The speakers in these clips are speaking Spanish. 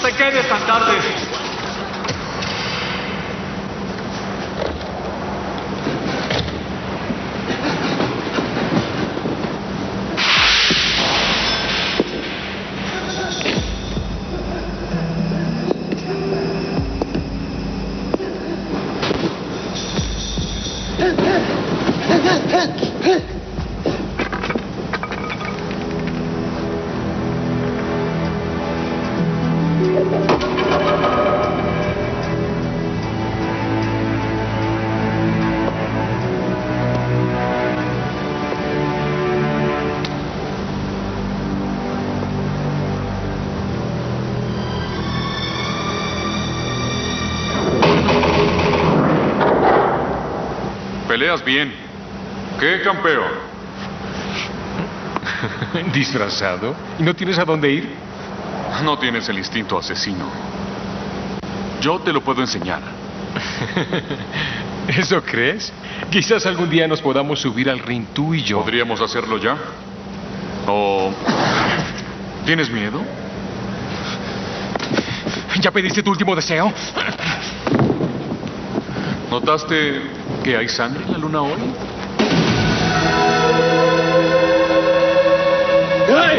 te quedes tan tarde. Peleas bien. ¿Qué campeón? ¿Disfrazado? ¿Y no tienes a dónde ir? No tienes el instinto asesino. Yo te lo puedo enseñar. ¿Eso crees? Quizás algún día nos podamos subir al ring tú y yo. ¿Podríamos hacerlo ya? ¿O tienes miedo? ¿Ya pediste tu último deseo? ¿Notaste que hay sangre en la luna hoy? ¡Hey!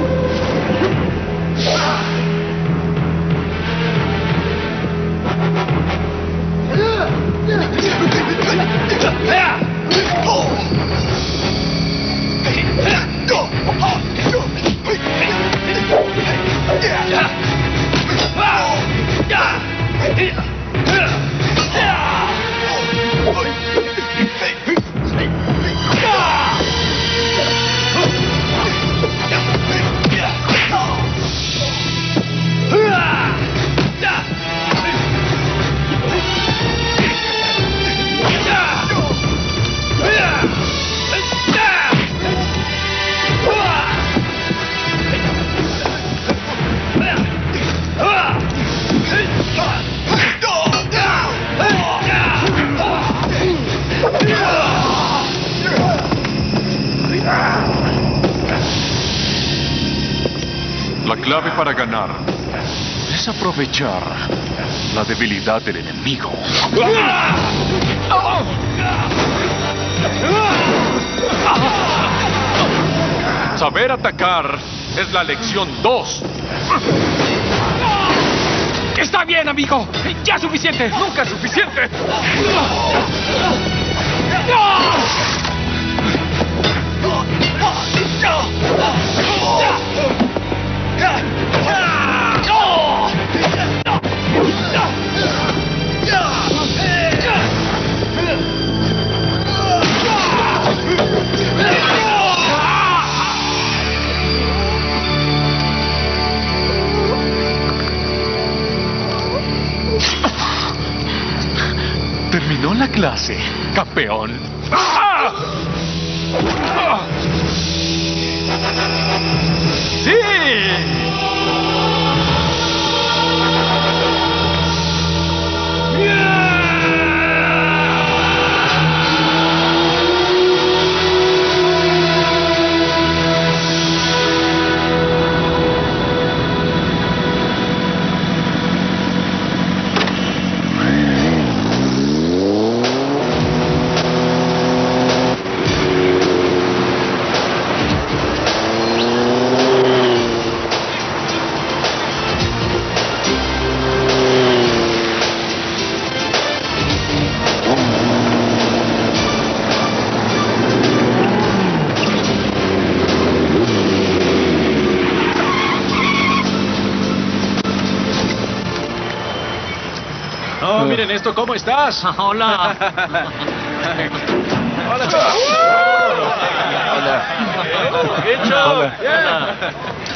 La clave para ganar es aprovechar la debilidad del enemigo. Saber atacar es la lección 2. Está bien, amigo. Ya es suficiente. Nunca es suficiente. Terminó la clase, campeón. ¡Sí! Oh, miren esto, ¿cómo estás? Hola. Hola, chavos. Hola. Bien, chao. Hola. Yeah.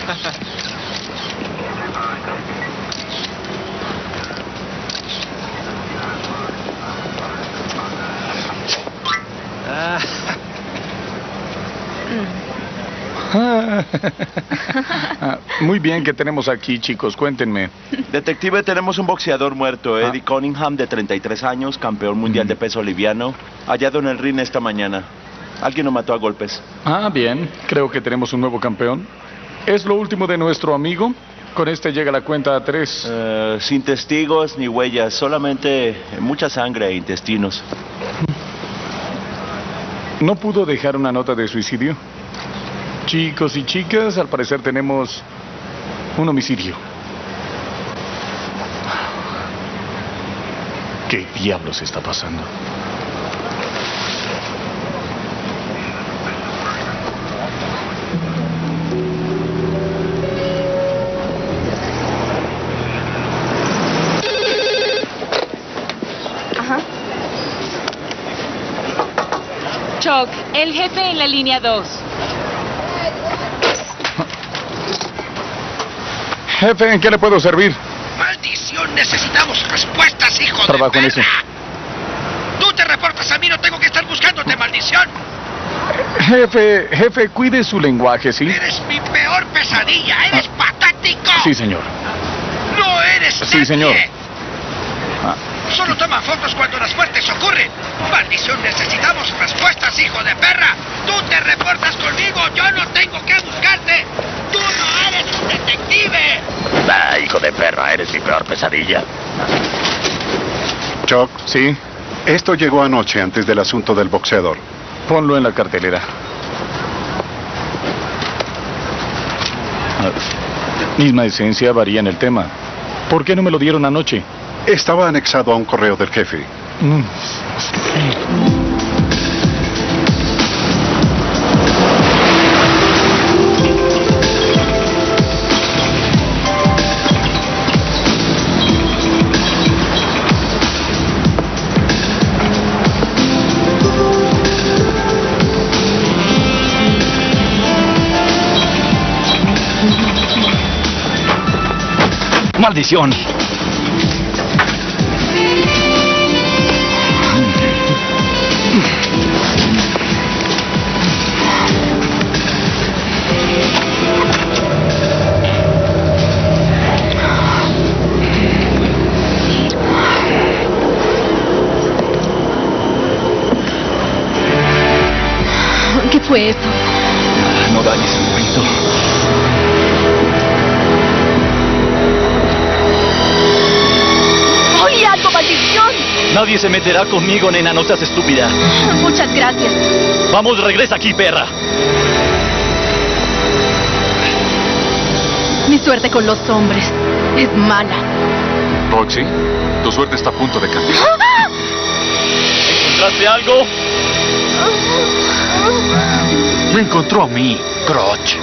Muy bien, ¿qué tenemos aquí, chicos? Cuéntenme. Detective, tenemos un boxeador muerto, Eddie Cunningham, de 33 años, campeón mundial de peso liviano, hallado en el ring esta mañana. Alguien lo mató a golpes. Bien, creo que tenemos un nuevo campeón. ¿Es lo último de nuestro amigo? Con este llega la cuenta a 3. Sin testigos ni huellas, solamente mucha sangre e intestinos. ¿No pudo dejar una nota de suicidio? Chicos y chicas, al parecer tenemos un homicidio. ¿Qué diablos está pasando? Chuck, el jefe en la línea 2. Jefe, ¿en qué le puedo servir? ¡Maldición! ¡Necesitamos respuestas, hijo de Trabajo en perra! eso. ¡Tú te reportas a mí! ¡No tengo que estar buscándote, maldición! Jefe, cuide su lenguaje, ¿sí? ¡Eres mi peor pesadilla! ¡Eres patético! Sí, señor. ¡No eres Sí, nadie! señor. Solo toma fotos cuando las muertes ocurren. ¡Maldición! Necesitamos respuestas, hijo de perra. Tú te reportas conmigo. Yo no tengo que buscarte. Tú no eres un detective. Hijo de perra, eres mi peor pesadilla. Chuck, ¿Sí? esto llegó anoche antes del asunto del boxeador. Ponlo en la cartelera. Misma esencia, varía en el tema. ¿Por qué no me lo dieron anoche? Estaba anexado a un correo del jefe. ¡Maldición! ¿Qué fue eso? No dañes el momento. ¡Oye, algo, maldición! Nadie se meterá conmigo, nena, no seas estúpida. Muchas gracias. Vamos, regresa aquí, perra. Mi suerte con los hombres es mala. Roxy, tu suerte está a punto de cambiar. ¿Encontraste algo? Me encontró a mí, Crotch.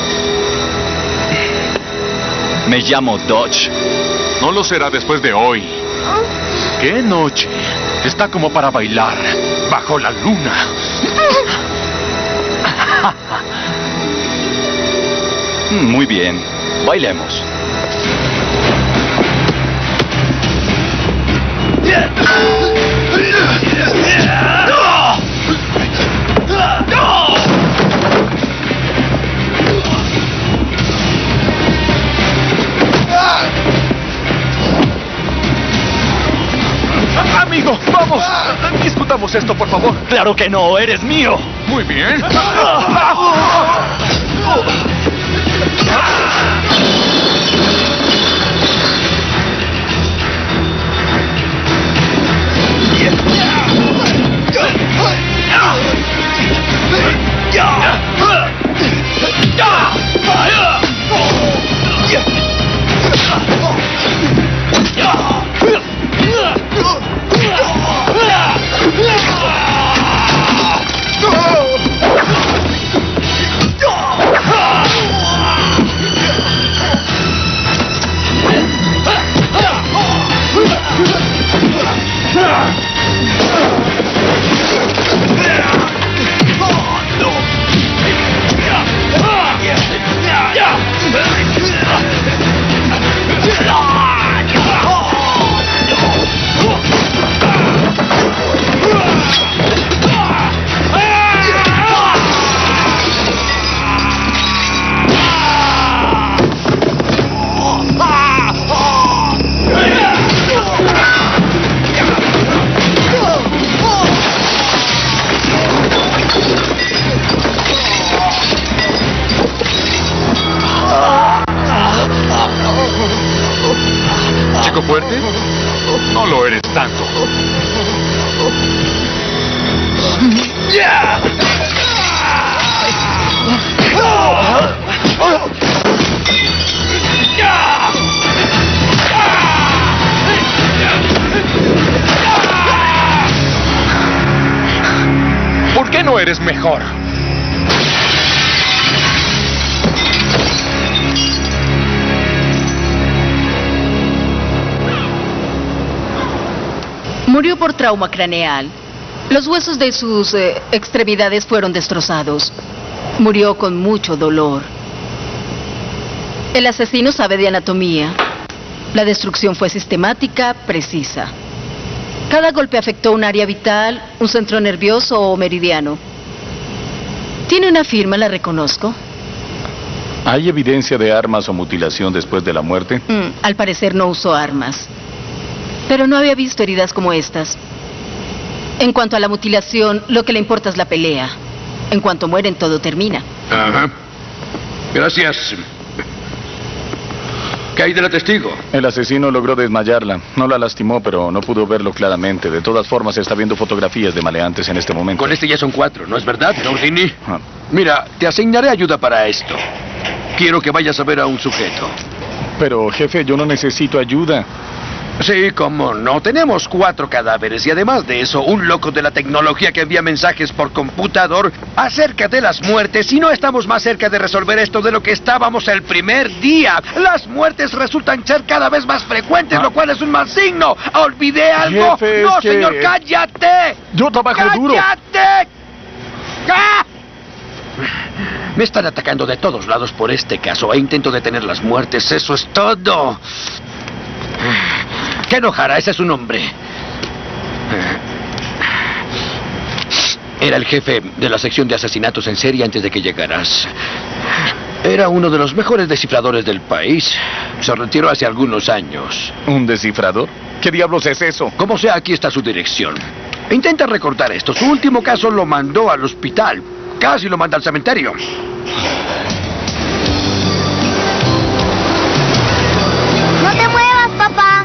Me llamo Dodge. No lo será después de hoy. ¡Qué noche! Está como para bailar, bajo la luna. Muy bien, bailemos. Amigo, vamos. Discutamos esto, por favor. ¡Claro que no! ¡Eres mío! Muy bien. No lo eres tanto. ¿Por qué no eres mejor? Murió por trauma craneal. Los huesos de sus extremidades fueron destrozados. Murió con mucho dolor. El asesino sabe de anatomía. La destrucción fue sistemática, precisa. Cada golpe afectó un área vital, un centro nervioso o meridiano. Tiene una firma, la reconozco. ¿Hay evidencia de armas o mutilación después de la muerte? Al parecer no usó armas. Pero no había visto heridas como estas. En cuanto a la mutilación, lo que le importa es la pelea. En cuanto mueren, todo termina. Ajá. Gracias. ¿Qué hay de la testigo? El asesino logró desmayarla. No la lastimó, pero no pudo verlo claramente. De todas formas, está viendo fotografías de maleantes en este momento. Con este ya son 4, ¿no es verdad, Tordini? Mira, te asignaré ayuda para esto. Quiero que vayas a ver a un sujeto. Pero, jefe, yo no necesito ayuda. Sí, cómo no. Tenemos 4 cadáveres y además de eso, un loco de la tecnología que envía mensajes por computador acerca de las muertes y no estamos más cerca de resolver esto de lo que estábamos el primer día. Las muertes resultan ser cada vez más frecuentes, lo cual es un mal signo. ¿Olvidé algo? Jefe, ¡No, señor, cállate! Yo trabajo duro. ¡Cállate! ¡Ah! Me están atacando de todos lados por este caso e intento detener las muertes, eso es todo. ¿Qué enojara? Ese es su nombre. Era el jefe de la sección de asesinatos en serie antes de que llegaras. Era uno de los mejores descifradores del país. Se retiró hace algunos años. ¿Un descifrador? ¿Qué diablos es eso? Como sea, aquí está su dirección. Intenta recordar esto. Su último caso lo mandó al hospital. Casi lo manda al cementerio. No te muevas, papá.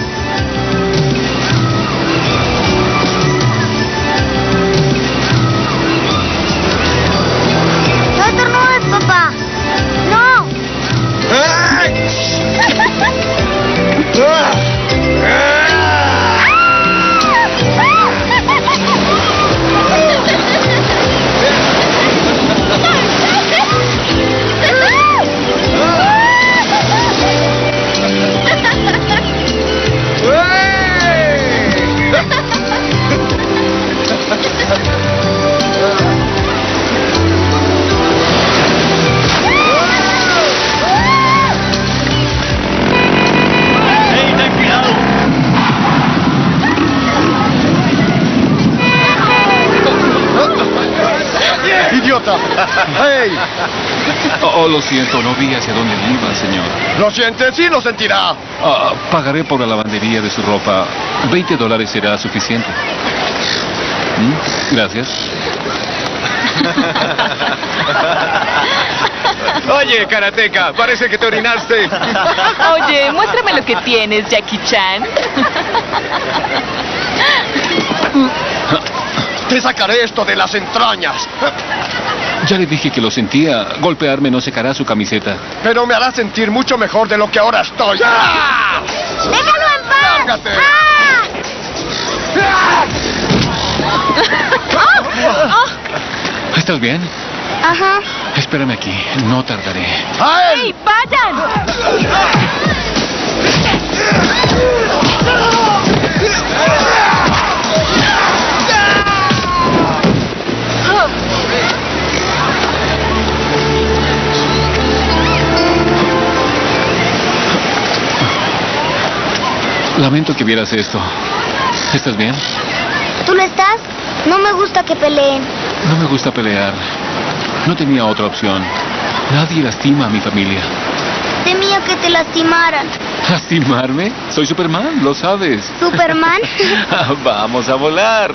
No estornudes, papá. No. ¡Idiota! ¡Hey! Oh, lo siento, no vi hacia dónde iba, señor. ¿Lo siente? Sí, lo sentirá. Pagaré por la lavandería de su ropa. $20 será suficiente. Gracias. Oye, karateca, parece que te orinaste. Oye, muéstrame lo que tienes, Jackie Chan. Te sacaré esto de las entrañas. Ya le dije que lo sentía. Golpearme no secará su camiseta. Pero me hará sentir mucho mejor de lo que ahora estoy. ¡Ah! ¡Déjalo en paz! ¡Lárgate! ¿Estás bien? Ajá. Espérame aquí. No tardaré. ¡Hey, vayan! Lamento que vieras esto. ¿Estás bien? ¿Tú lo estás? No me gusta que peleen. No me gusta pelear. No tenía otra opción. Nadie lastima a mi familia. Temía que te lastimaran. ¿Lastimarme? Soy Superman, lo sabes. ¿Superman? Vamos a volar.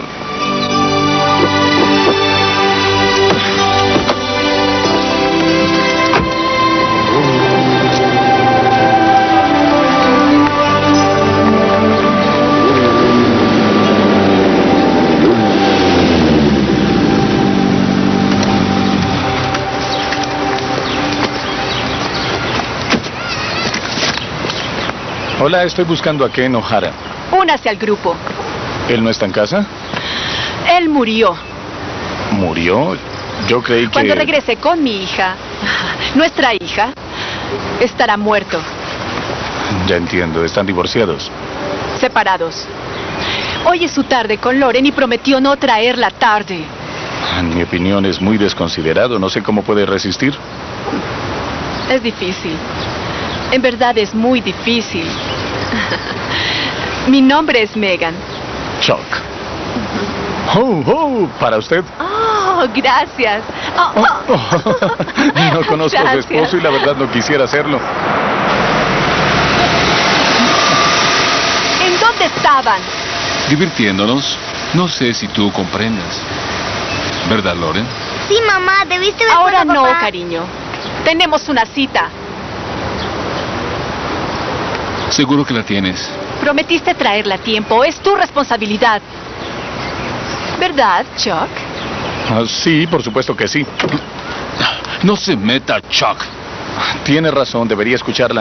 Hola, estoy buscando a Ken O'Hara. Únase al grupo. ¿Él no está en casa? Él murió. ¿Murió? Yo creí que... Cuando regrese con mi hija, nuestra hija, estará muerto. Ya entiendo, están divorciados. Separados. Hoy es su tarde con Loren y prometió no traerla tarde. En mi opinión es muy desconsiderado. No sé cómo puede resistir. Es difícil. En verdad es muy difícil. Mi nombre es Megan. Chuck. Oh, oh, para usted. Oh, gracias. No conozco a su esposo y la verdad no quisiera hacerlo. ¿En dónde estaban? Divirtiéndonos. No sé si tú comprendas. ¿Verdad, Loren? Sí, mamá, debiste ver Ahora por no, papá. cariño. Tenemos una cita. Seguro que la tienes. Prometiste traerla a tiempo. Es tu responsabilidad. ¿Verdad, Chuck? Sí, por supuesto que sí. No se meta, Chuck. Tiene razón, debería escucharla.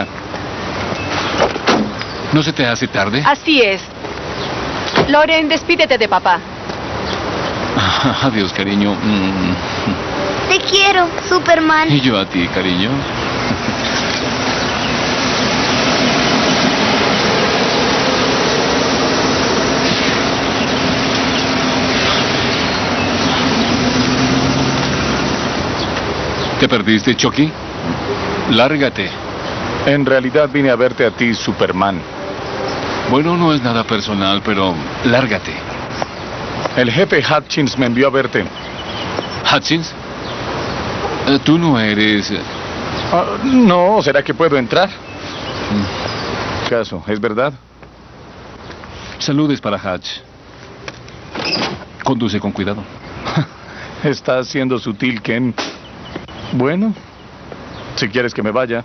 ¿No se te hace tarde? Así es. Loren, despídete de papá. Adiós, cariño. Te quiero, Superman. Y yo a ti, cariño. ¿Te perdiste, Chucky? Lárgate. En realidad vine a verte a ti, Superman. Bueno, no es nada personal, pero lárgate. El jefe Hutchins me envió a verte. ¿Hutchins? Tú no eres... No, ¿será que puedo entrar? Caso, ¿es verdad? Saludes para Hutch. Conduce con cuidado. Está siendo sutil, Ken. Bueno, si quieres que me vaya.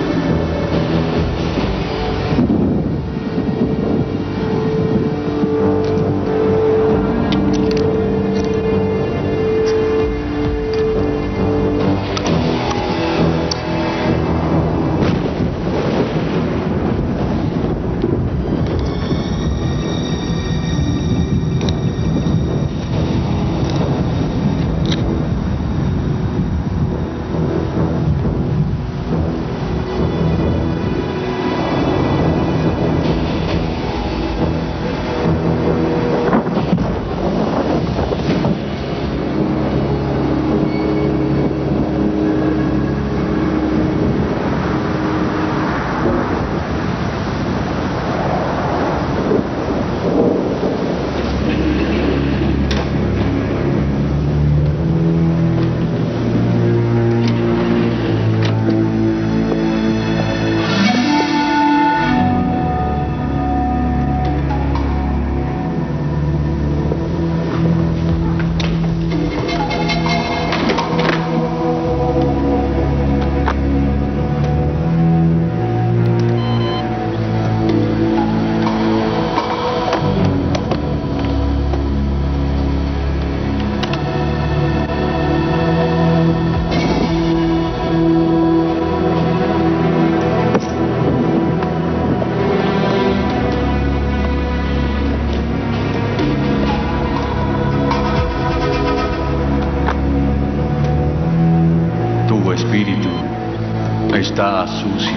Está sucio.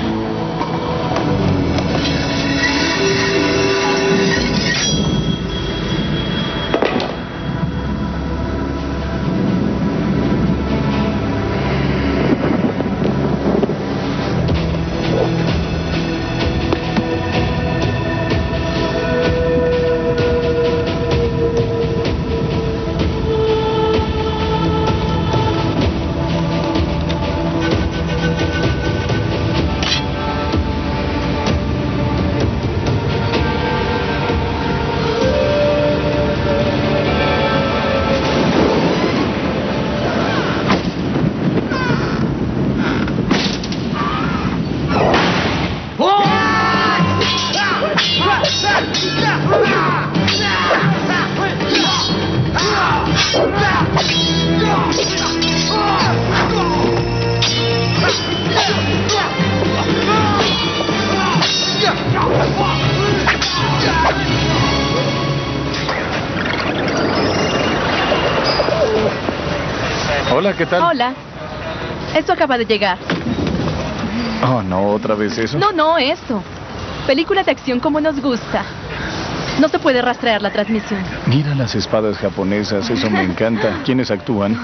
Hola, ¿qué tal? Hola. Esto acaba de llegar. Oh, no, ¿otra vez eso? No, esto. Película de acción como nos gusta. No se puede rastrear la transmisión. Mira las espadas japonesas, eso me encanta. ¿Quiénes actúan?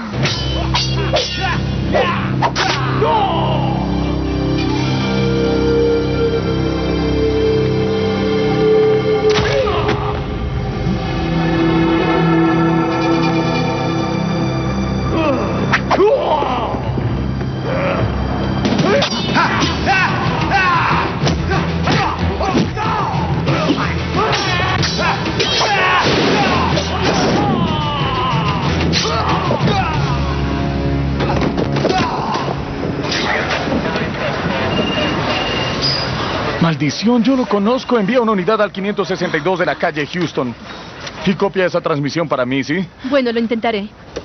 Maldición, yo lo conozco. Envía una unidad al 562 de la calle Houston. Y copia esa transmisión para mí, ¿sí? Bueno, lo intentaré.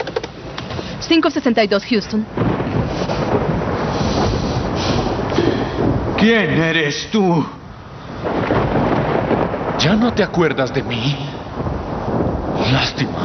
562 Houston. ¿Quién eres tú? ¿Ya no te acuerdas de mí? Lástima.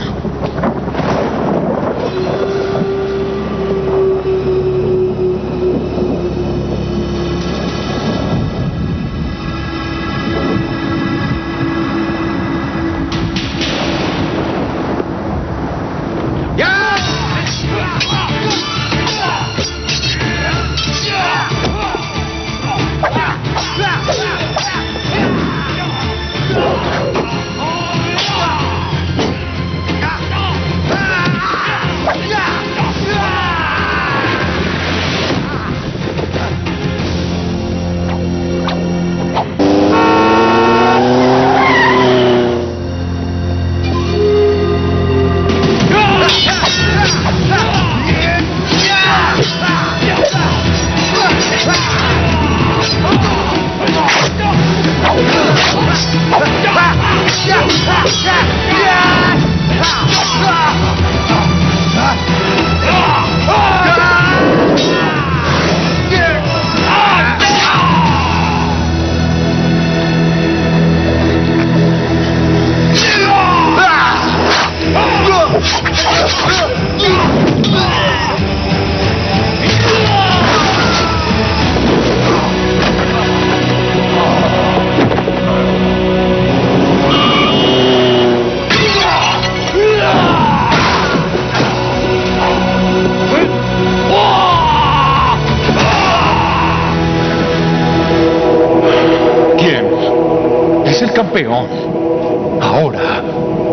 Campeón. Ahora.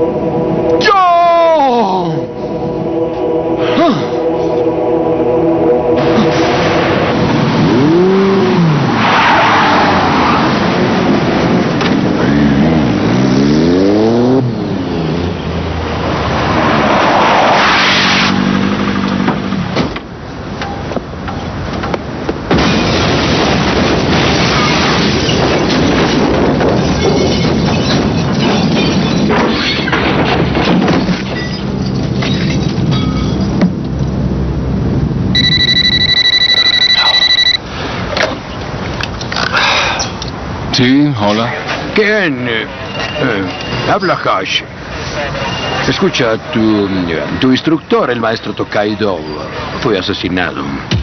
¡Yo! Sí, hola. ¿Quién? Habla Hash. Escucha, tu instructor, el maestro Tokaido, fue asesinado.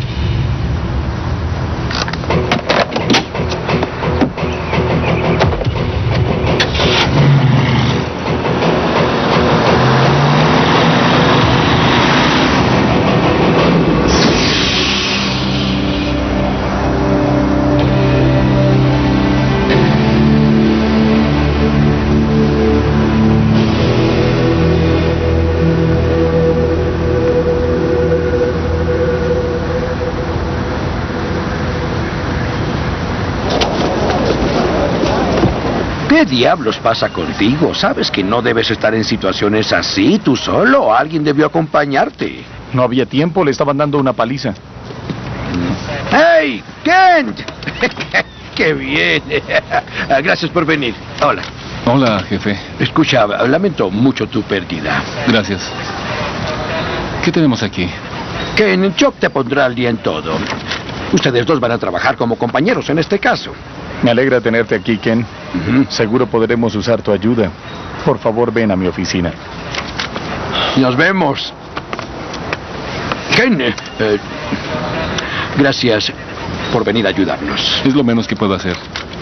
¿Qué diablos pasa contigo? ¿Sabes que no debes estar en situaciones así, tú solo? Alguien debió acompañarte. No había tiempo, le estaban dando una paliza. ¡Hey, Kent! ¡Qué bien! Gracias por venir. Hola. Hola, jefe. Escucha, lamento mucho tu pérdida. Gracias. ¿Qué tenemos aquí? Ken, Chuck te pondrá al día en todo. Ustedes dos van a trabajar como compañeros en este caso. Me alegra tenerte aquí, Ken. Seguro podremos usar tu ayuda. Por favor, ven a mi oficina. Nos vemos. Ken, gracias por venir a ayudarnos. Es lo menos que puedo hacer.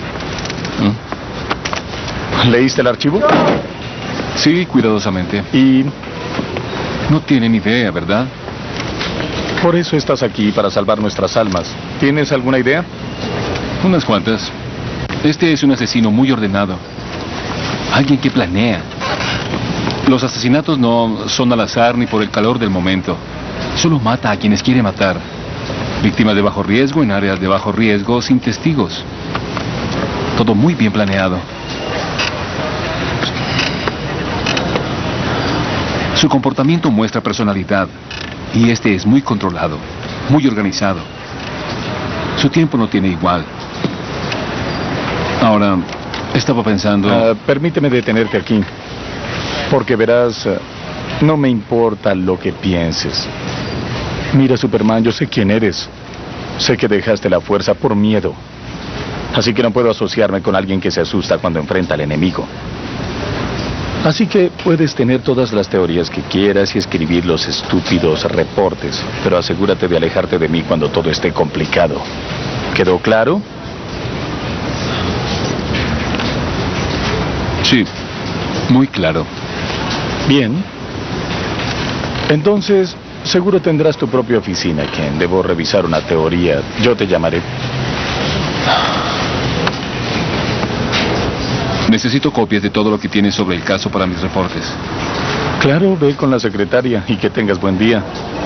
¿Leíste el archivo? Sí, cuidadosamente. Y... no tienen idea, ¿verdad? por eso estás aquí, para salvar nuestras almas. ¿Tienes alguna idea? Unas cuantas. Este es un asesino muy ordenado. Alguien que planea. Los asesinatos no son al azar ni por el calor del momento. Solo mata a quienes quiere matar. Víctimas de bajo riesgo en áreas de bajo riesgo sin testigos. Todo muy bien planeado. Su comportamiento muestra personalidad. Y este es muy controlado, muy organizado. Su tiempo no tiene igual. Ahora, estaba pensando... permíteme detenerte aquí. Porque verás, no me importa lo que pienses. Mira, Superman, yo sé quién eres. Sé que dejaste la fuerza por miedo. Así que no puedo asociarme con alguien que se asusta cuando enfrenta al enemigo. Así que puedes tener todas las teorías que quieras y escribir los estúpidos reportes, pero asegúrate de alejarte de mí cuando todo esté complicado. ¿Quedó claro? Sí, muy claro. Bien. Entonces, seguro tendrás tu propia oficina, Ken. Debo revisar una teoría. Yo te llamaré. Necesito copias de todo lo que tienes sobre el caso para mis reportes. Claro, ve con la secretaria y que tengas buen día.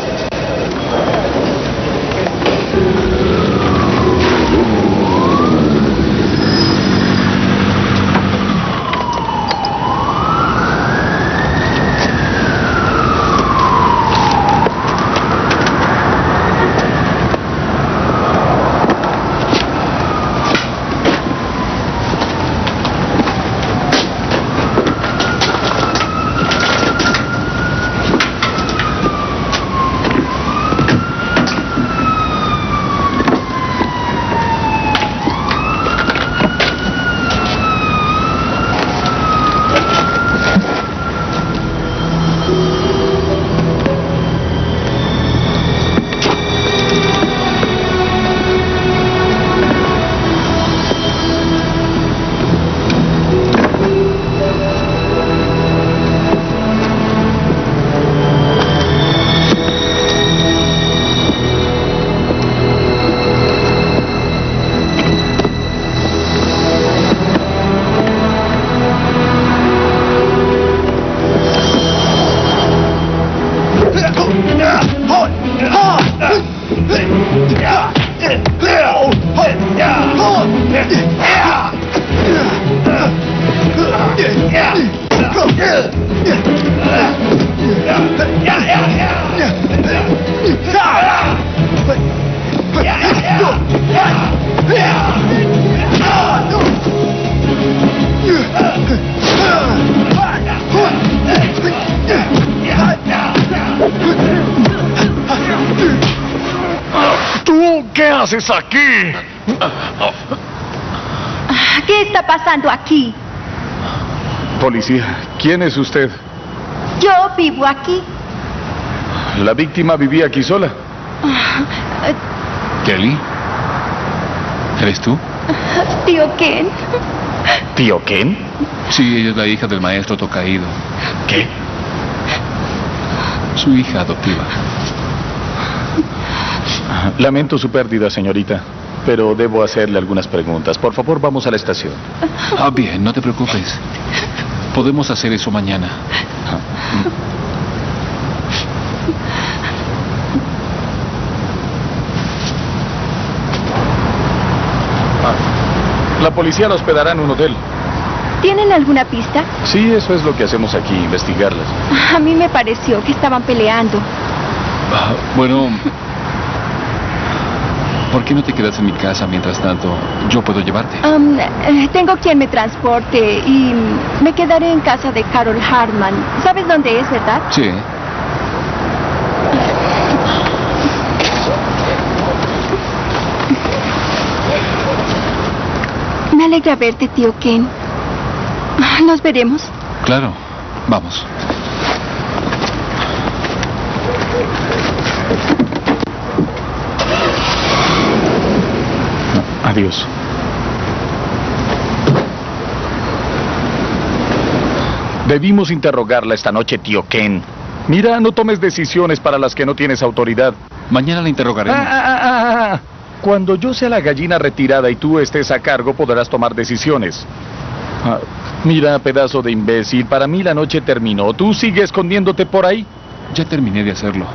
¿Qué haces aquí? ¿Qué está pasando aquí? Policía, ¿quién es usted? Yo vivo aquí. La víctima vivía aquí sola. ¿Kelly? ¿Eres tú? Tío Ken. ¿Tío Ken? Sí, ella es la hija del maestro Tocaído. ¿Qué? Su hija adoptiva. Lamento su pérdida, señorita, pero debo hacerle algunas preguntas. Por favor, vamos a la estación. Bien, no te preocupes. Podemos hacer eso mañana. La policía la hospedará en un hotel. ¿Tienen alguna pista? Sí, eso es lo que hacemos aquí, investigarlas. A mí me pareció que estaban peleando. Bueno, ¿por qué no te quedas en mi casa mientras tanto? Yo puedo llevarte. Tengo quien me transporte y me quedaré en casa de Carol Hartman. ¿Sabes dónde es, verdad? Sí. Me alegra verte, tío Ken. ¿Nos veremos? Claro. Vamos. Adiós. Debimos interrogarla esta noche, tío Ken. Mira, no tomes decisiones para las que no tienes autoridad. Mañana la interrogaremos. Cuando yo sea la gallina retirada y tú estés a cargo, podrás tomar decisiones. Mira, pedazo de imbécil, para mí la noche terminó. ¿Tú sigues escondiéndote por ahí? Ya terminé de hacerlo.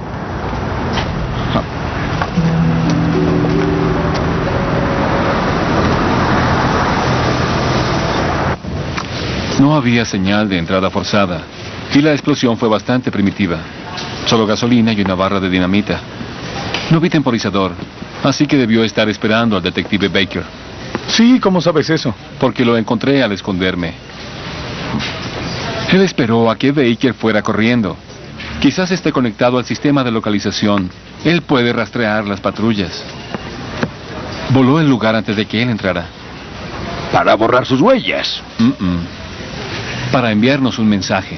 No había señal de entrada forzada y la explosión fue bastante primitiva. Solo gasolina y una barra de dinamita. No vi temporizador, así que debió estar esperando al detective Baker. Sí, ¿cómo sabes eso? Porque lo encontré al esconderme. Él esperó a que Baker fuera corriendo. Quizás esté conectado al sistema de localización. Él puede rastrear las patrullas. Voló el lugar antes de que él entrara. Para borrar sus huellas. Para enviarnos un mensaje.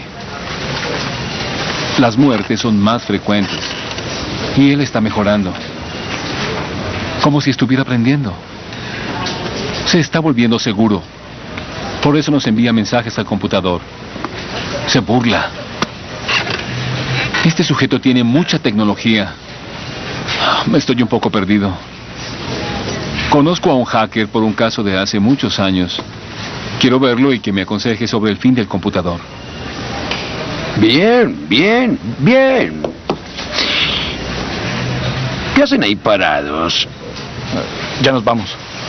Las muertes son más frecuentes. Y él está mejorando. Como si estuviera aprendiendo. Se está volviendo seguro. Por eso nos envía mensajes al computador. Se burla. Este sujeto tiene mucha tecnología. Estoy un poco perdido. Conozco a un hacker por un caso de hace muchos años. Quiero verlo y que me aconseje sobre el fin del computador. Bien. ¿Qué hacen ahí parados? Ya nos vamos.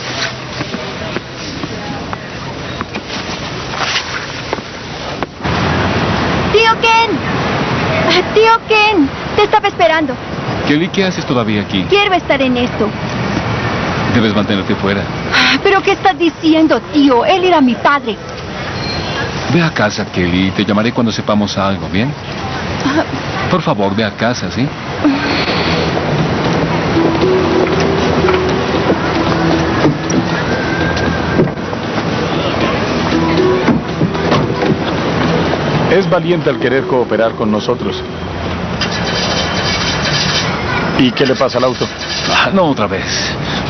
¡Tío Ken! ¡Tío Ken! Te estaba esperando. Kelly, ¿qué haces todavía aquí? Quiero estar en esto. Debes mantenerte fuera. ¿Pero qué estás diciendo, tío? Él era mi padre. Ve a casa, Kelly. Te llamaré cuando sepamos algo, ¿bien? Por favor, ve a casa, ¿sí? Es valiente al querer cooperar con nosotros. ¿Y qué le pasa al auto? No otra vez.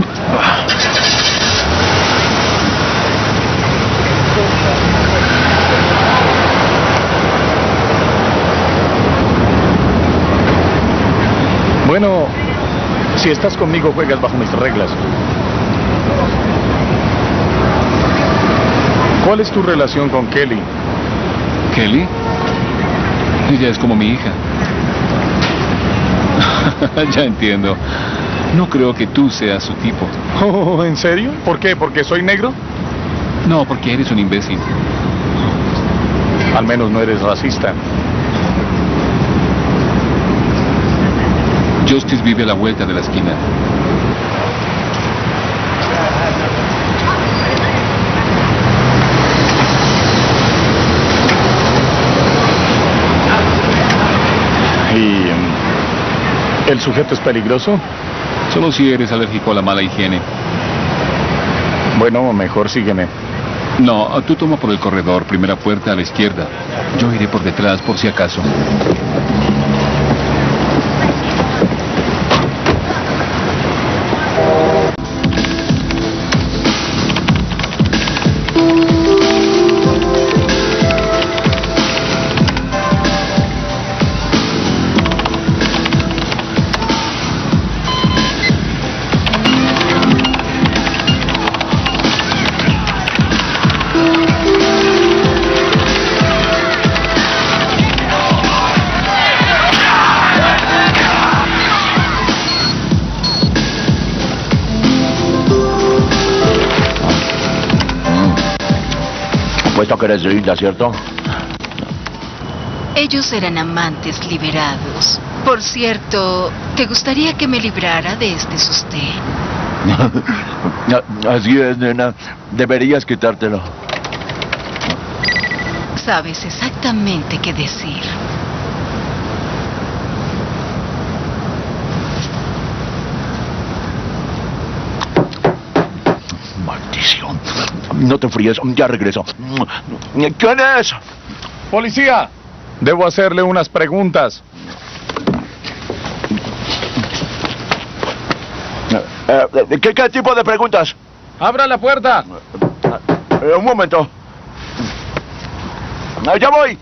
Bueno, si estás conmigo, juegas bajo mis reglas. ¿Cuál es tu relación con Kelly? ¿Kelly? Ella es como mi hija. Ya entiendo. No creo que tú seas su tipo. Oh, ¿en serio? ¿Por qué? ¿Porque soy negro? No, porque eres un imbécil. Al menos no eres racista. Justice vive a la vuelta de la esquina. ¿Y el sujeto es peligroso? Solo si eres alérgico a la mala higiene. Bueno, mejor sígueme. No, tú toma por el corredor, primera puerta a la izquierda. Yo iré por detrás por si acaso. Puesto que eres de Hilda, ¿cierto? Ellos eran amantes liberados. Por cierto, ¿te gustaría que me librara de este sostén? Así es, nena. Deberías quitártelo. Sabes exactamente qué decir. Maldición. No te fríes, ya regreso. ¿Quién es? ¡Policía! Debo hacerle unas preguntas. ¿Qué tipo de preguntas? ¡Abra la puerta! Un momento. ¡Ya voy!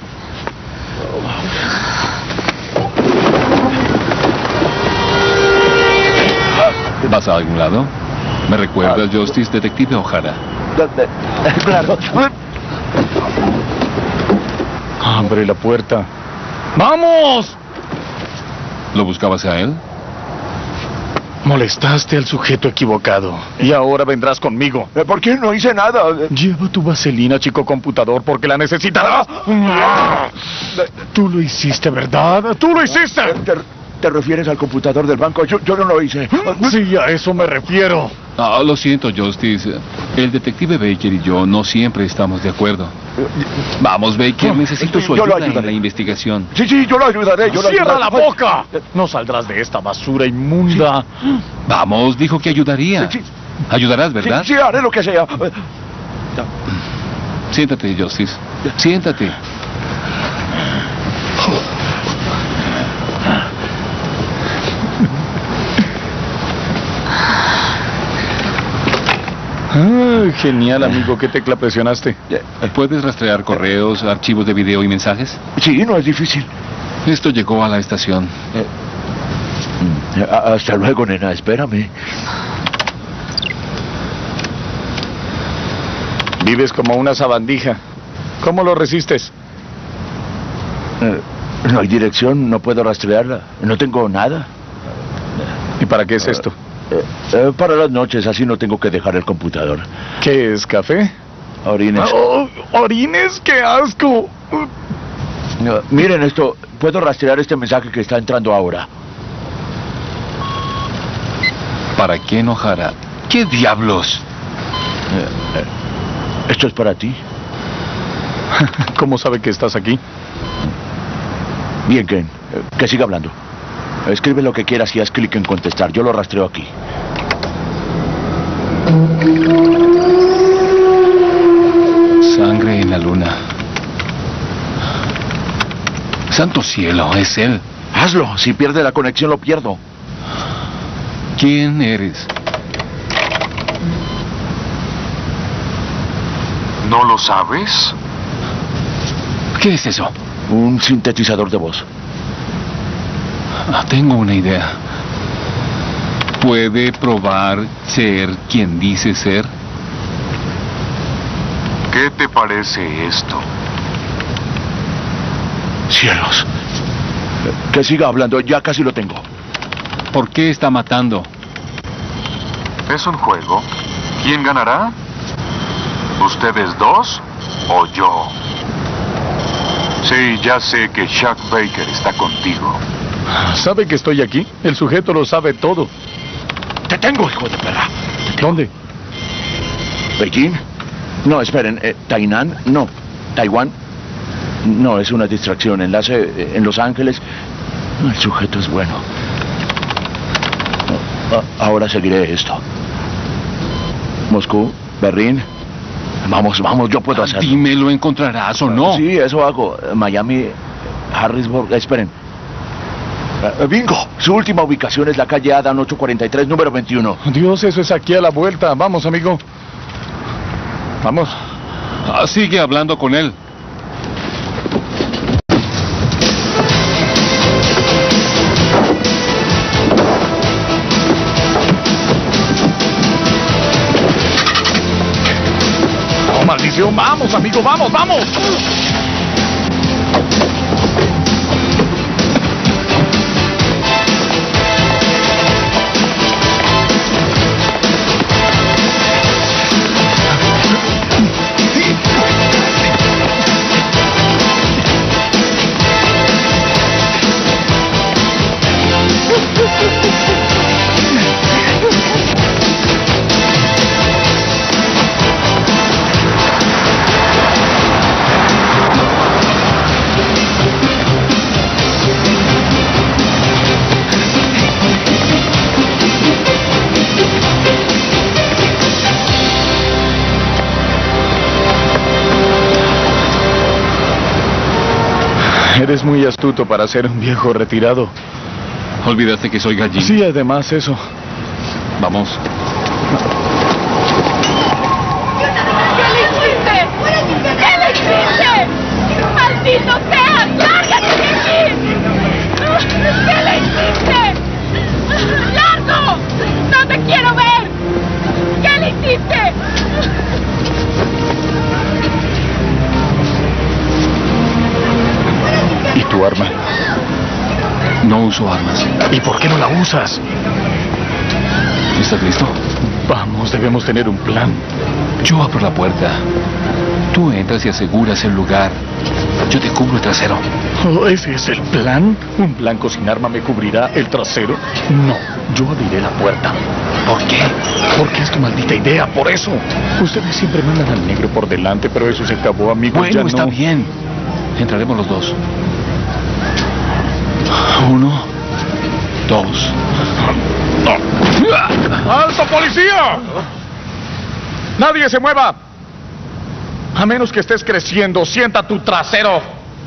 ¿Vas a algún lado? ¿Me recuerdas, Justice, detective O'Hara? Claro. Abre la puerta. ¡Vamos! ¿Lo buscabas a él? Molestaste al sujeto equivocado. Y ahora vendrás conmigo. ¿Por qué no hice nada? Lleva tu vaselina, chico computador, porque la necesitarás. Tú lo hiciste, ¿verdad? ¡Tú lo hiciste! ¿Te refieres al computador del banco? Yo no lo hice. Sí, a eso me refiero. Lo siento, Justice. El detective Baker y yo no siempre estamos de acuerdo. Vamos, Baker, necesito su ayuda en la investigación. Sí, yo lo ayudaré. ¡Cierra la boca! No saldrás de esta basura inmunda. Vamos, dijo que ayudaría. Ayudarás, ¿verdad? Sí, haré lo que sea. Siéntate, Justice. Siéntate. Genial, amigo. ¿Qué tecla presionaste? ¿Puedes rastrear correos, archivos de video y mensajes? Sí, no es difícil. Esto llegó a la estación. Hasta luego, nena. Espérame. Vives como una sabandija. ¿Cómo lo resistes? No hay dirección, no puedo rastrearla. No tengo nada. ¿Y para qué es esto? Para las noches, así no tengo que dejar el computador. ¿Qué es, café? Orines. ¡Orines! ¡Qué asco! Miren esto, puedo rastrear este mensaje que está entrando ahora. ¿Para quién, O'Hara? ¿Qué diablos? Esto es para ti. ¿Cómo sabe que estás aquí? Bien, Ken, que siga hablando. Escribe lo que quieras y haz clic en contestar. Yo lo rastreo aquí. Sangre en la luna. Santo cielo, es él. Hazlo. Si pierde la conexión, lo pierdo. ¿Quién eres? ¿No lo sabes? ¿Qué es eso? Un sintetizador de voz. Tengo una idea. ¿Puede probar ser quien dice ser? ¿Qué te parece esto? Cielos. Que siga hablando, ya casi lo tengo. ¿Por qué está matando? Es un juego. ¿Quién ganará? ¿Ustedes dos o yo? Sí, ya sé que Chuck Baker está contigo. ¿Sabe que estoy aquí? El sujeto lo sabe todo. Te tengo, hijo de perra. ¿Dónde? ¿Beijing? No, esperen. ¿Tainan? No. ¿Taiwán? No, es una distracción. Enlace en Los Ángeles. El sujeto es bueno. Ahora seguiré esto. Moscú, Berlín. Vamos, yo puedo hacerlo. Dime, ¿lo encontrarás o no? Sí, eso hago. Miami, Harrisburg. Esperen. Bingo. Su última ubicación es la calle Adam 843, número 21. Dios, eso es aquí a la vuelta. Vamos, amigo. Vamos. Sigue hablando con él. ¡Oh, maldición! ¡Vamos, amigo! ¡Vamos, vamos! Eres muy astuto para ser un viejo retirado. ¿Olvidaste que soy gallina? Sí, además eso. Vamos. ¡Maldito sea! ¡Lárgate de aquí! ¿Qué le hiciste? ¡Largo! ¡No te quiero ver! ¿Qué le hiciste? ¿Y tu arma? No uso armas. ¿Y por qué no la usas? ¿Estás listo? Vamos, debemos tener un plan. Yo abro la puerta. Tú entras y aseguras el lugar. Yo te cubro el trasero. Oh, ¿ese es el plan? ¿Un blanco sin arma me cubrirá el trasero? No, yo abriré la puerta. ¿Por qué? Porque es tu maldita idea, por eso. Ustedes siempre mandan al negro por delante, pero eso se acabó, amigo. Bueno, ya no. está bien. Entraremos los dos. 1, 2. ¡Alto, policía! ¡Nadie se mueva! A menos que estés creciendo, sienta tu trasero.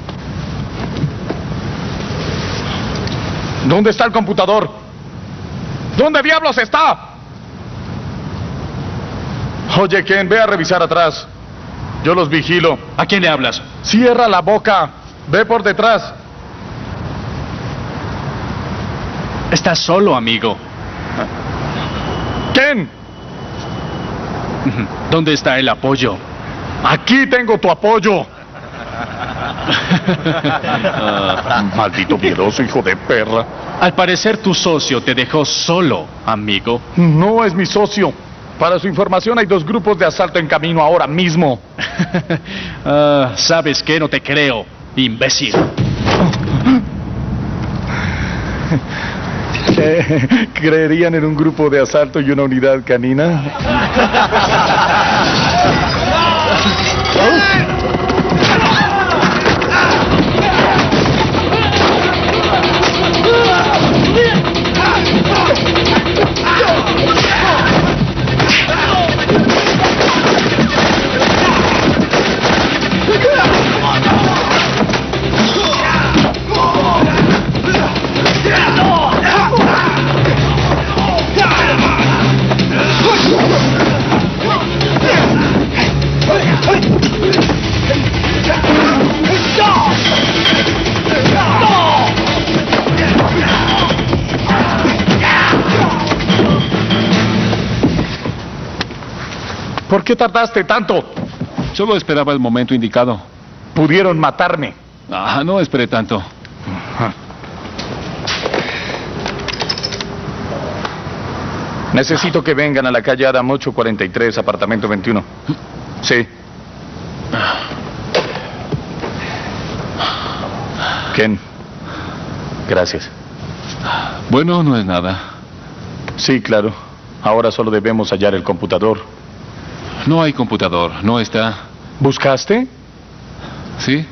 ¿Dónde está el computador? ¿Dónde diablos está? Oye, Ken, ve a revisar atrás. Yo los vigilo. ¿A quién le hablas? Cierra la boca. Ve por detrás. Estás solo, amigo. ¡Ken! ¿Dónde está el apoyo? Aquí tengo tu apoyo. Maldito miedoso, hijo de perra. Al parecer tu socio te dejó solo, amigo. No es mi socio. Para su información, hay 2 grupos de asalto en camino ahora mismo. ¿Sabes qué? No te creo, imbécil. ¿Creerían en un grupo de asalto y una unidad canina? ¿Por qué tardaste tanto? Solo esperaba el momento indicado. Pudieron matarme. No esperé tanto. Necesito que vengan a la calle Adam 843, apartamento 21. Sí. Ken, gracias. Bueno, no es nada. Sí, claro. Ahora solo debemos hallar el computador. No hay computador, no está. ¿Buscaste? Sí.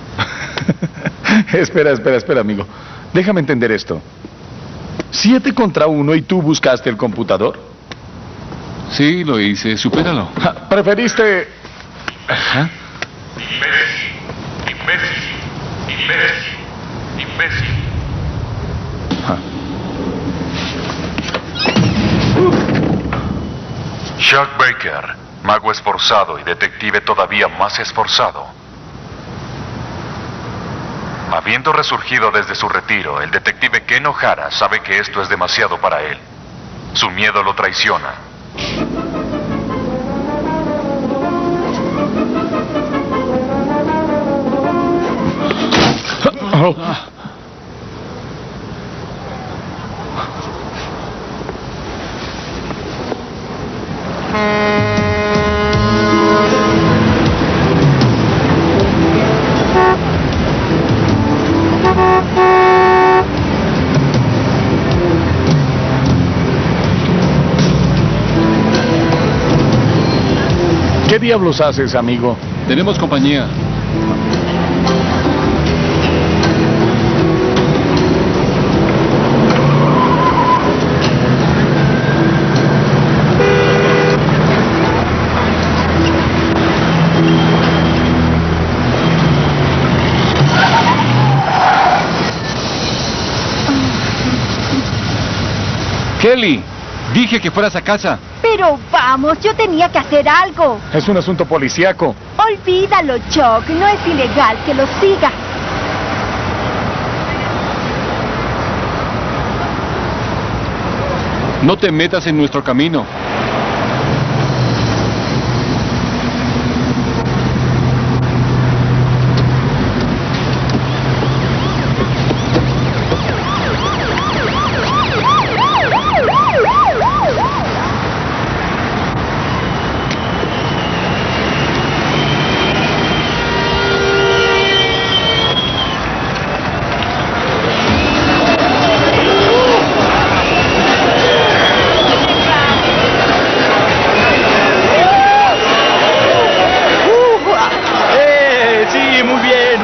Espera, amigo. Déjame entender esto. 7 contra 1 y tú buscaste el computador. Sí, lo hice. Supéralo. ¿Preferiste? Imbécil. Chuck Baker, mago esforzado y detective todavía más esforzado. Habiendo resurgido desde su retiro, el detective Ken O'Hara sabe que esto es demasiado para él. Su miedo lo traiciona. ¿Qué diablos haces, amigo? Tenemos compañía. Kelly, dije dije que fueras a casa. Pero vamos, yo tenía que hacer algo. Es un asunto policíaco. Olvídalo, Chuck. No es ilegal que lo siga. No te metas en nuestro camino. Sí, muy bien.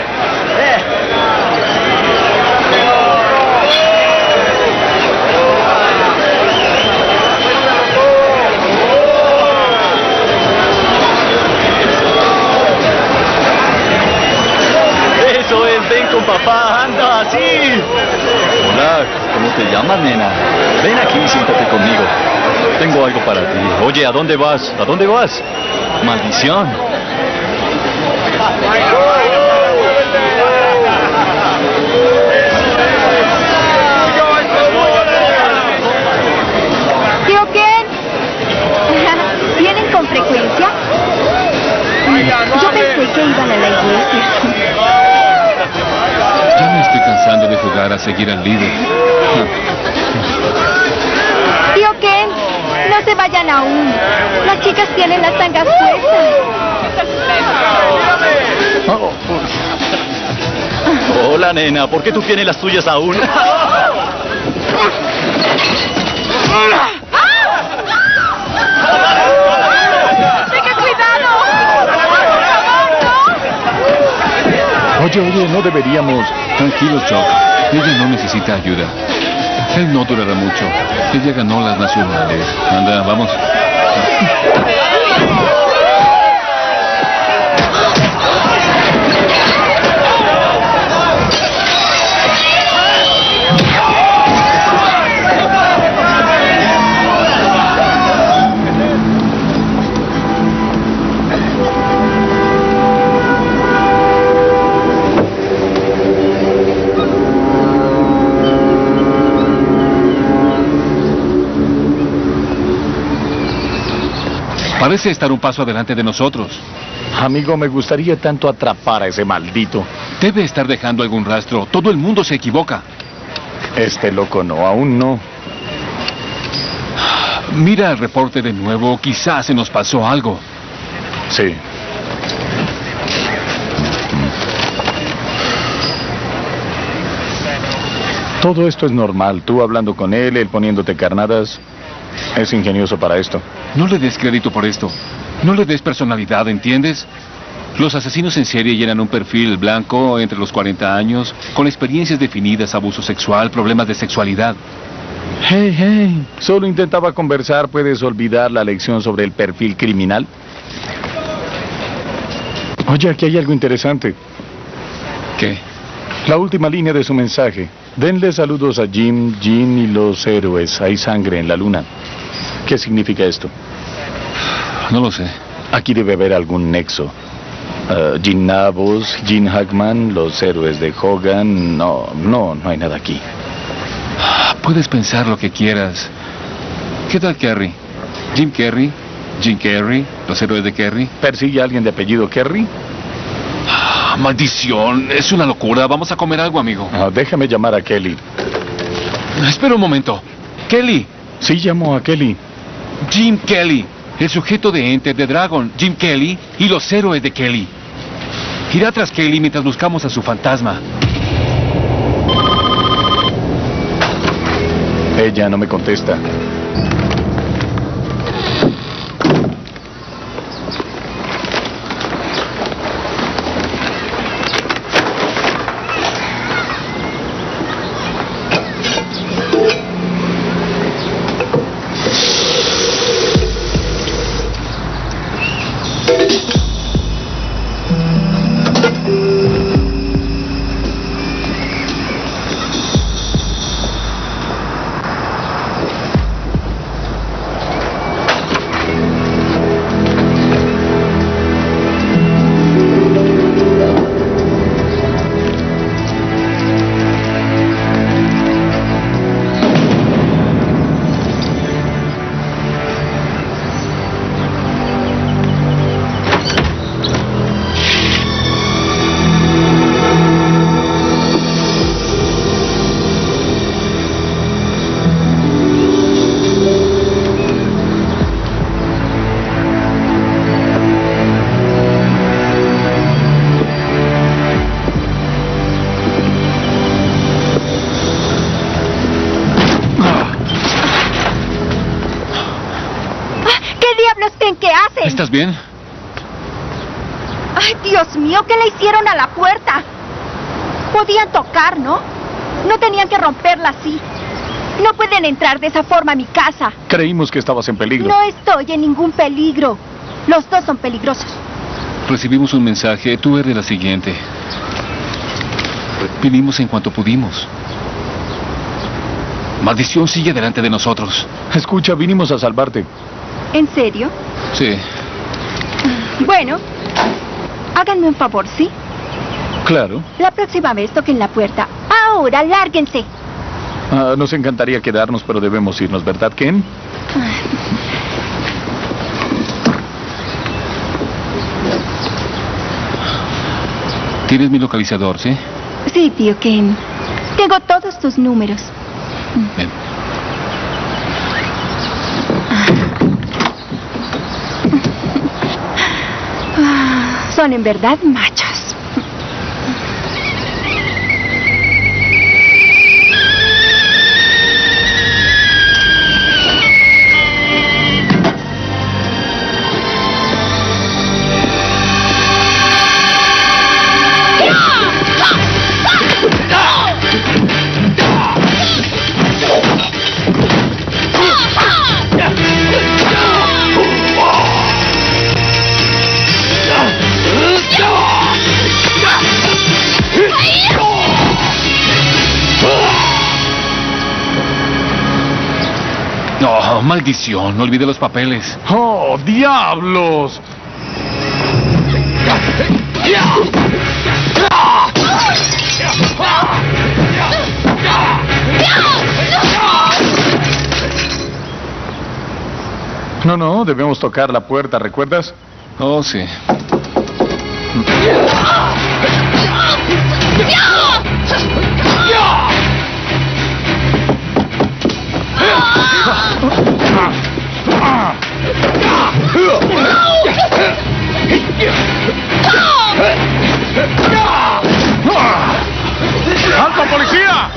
Eso es, ven con papá, anda, sí. Hola, ¿cómo te llamas, nena? Ven aquí, siéntate conmigo. Tengo algo para ti. Oye, ¿a dónde vas? ¿A dónde vas? Maldición. ¿Tío Ken? ¿Vienen con frecuencia? Yo pensé que iban a la iglesia. Ya me estoy cansando de jugar a seguir al líder. Tío Ken, no se vayan aún. Las chicas tienen las tangas puestas. Hola, nena, ¿por qué tú tienes las tuyas aún? ¡Tenga cuidado! Oye, no deberíamos... Tranquilo, Chuck. Ella no necesita ayuda. Él no durará mucho. Ella ganó las nacionales. Anda, vamos. Parece estar un paso adelante de nosotros. Amigo, me gustaría tanto atrapar a ese maldito. Debe estar dejando algún rastro. Todo el mundo se equivoca. Este loco no, aún no. Mira el reporte de nuevo. Quizás se nos pasó algo. Sí. Todo esto es normal. Tú hablando con él poniéndote carnadas. Es ingenioso para esto. No le des crédito por esto. No le des personalidad, ¿entiendes? Los asesinos en serie llenan un perfil blanco entre los 40 años, con experiencias definidas, abuso sexual, problemas de sexualidad. Hey, solo intentaba conversar. ¿Puedes olvidar la lección sobre el perfil criminal? Oye, aquí hay algo interesante. ¿Qué? La última línea de su mensaje. Denle saludos a Jim, Jean y los héroes. Hay sangre en la luna. ¿Qué significa esto? No lo sé. Aquí debe haber algún nexo. Gene Navos, Gene Hackman, los héroes de Hogan. No hay nada aquí. Puedes pensar lo que quieras. ¿Qué tal Kerry? Jim Kerry, Jim Kerry, los héroes de Kerry. ¿Persigue a alguien de apellido Kerry? Maldición, es una locura. Vamos a comer algo, amigo. Déjame llamar a Kelly. Espera un momento. Kelly. Sí, llamo a Kelly. Jim Kelly, el sujeto de Enter the Dragon. Jim Kelly y los héroes de Kelly. Irá tras Kelly mientras buscamos a su fantasma. Ella no me contesta. diablos creen que hacen? ¿Estás bien? Ay, Dios mío, ¿qué le hicieron a la puerta? Podían tocar, ¿no? No tenían que romperla así. No pueden entrar de esa forma a mi casa. Creímos que estabas en peligro. No estoy en ningún peligro. Los dos son peligrosos. Recibimos un mensaje. Tú eres la siguiente. Vinimos en cuanto pudimos. Maldición sigue delante de nosotros. Escucha, vinimos a salvarte. ¿En serio? Sí. Bueno, háganme un favor, ¿sí? Claro. La próxima vez toquen la puerta. Ahora, lárguense. Nos encantaría quedarnos, pero debemos irnos, ¿verdad, Ken? Tienes mi localizador, ¿sí? Sí, tío Ken. Tengo todos tus números. Ven. Son en verdad machos. Oh, maldición, no olvidé los papeles. ¡Oh, diablos! No, debemos tocar la puerta, ¿recuerdas? Oh, sí. ¡Alto, policía!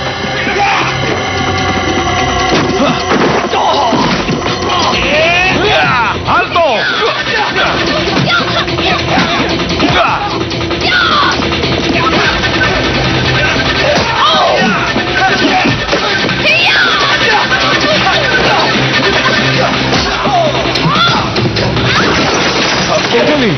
¡Alto! Kelly.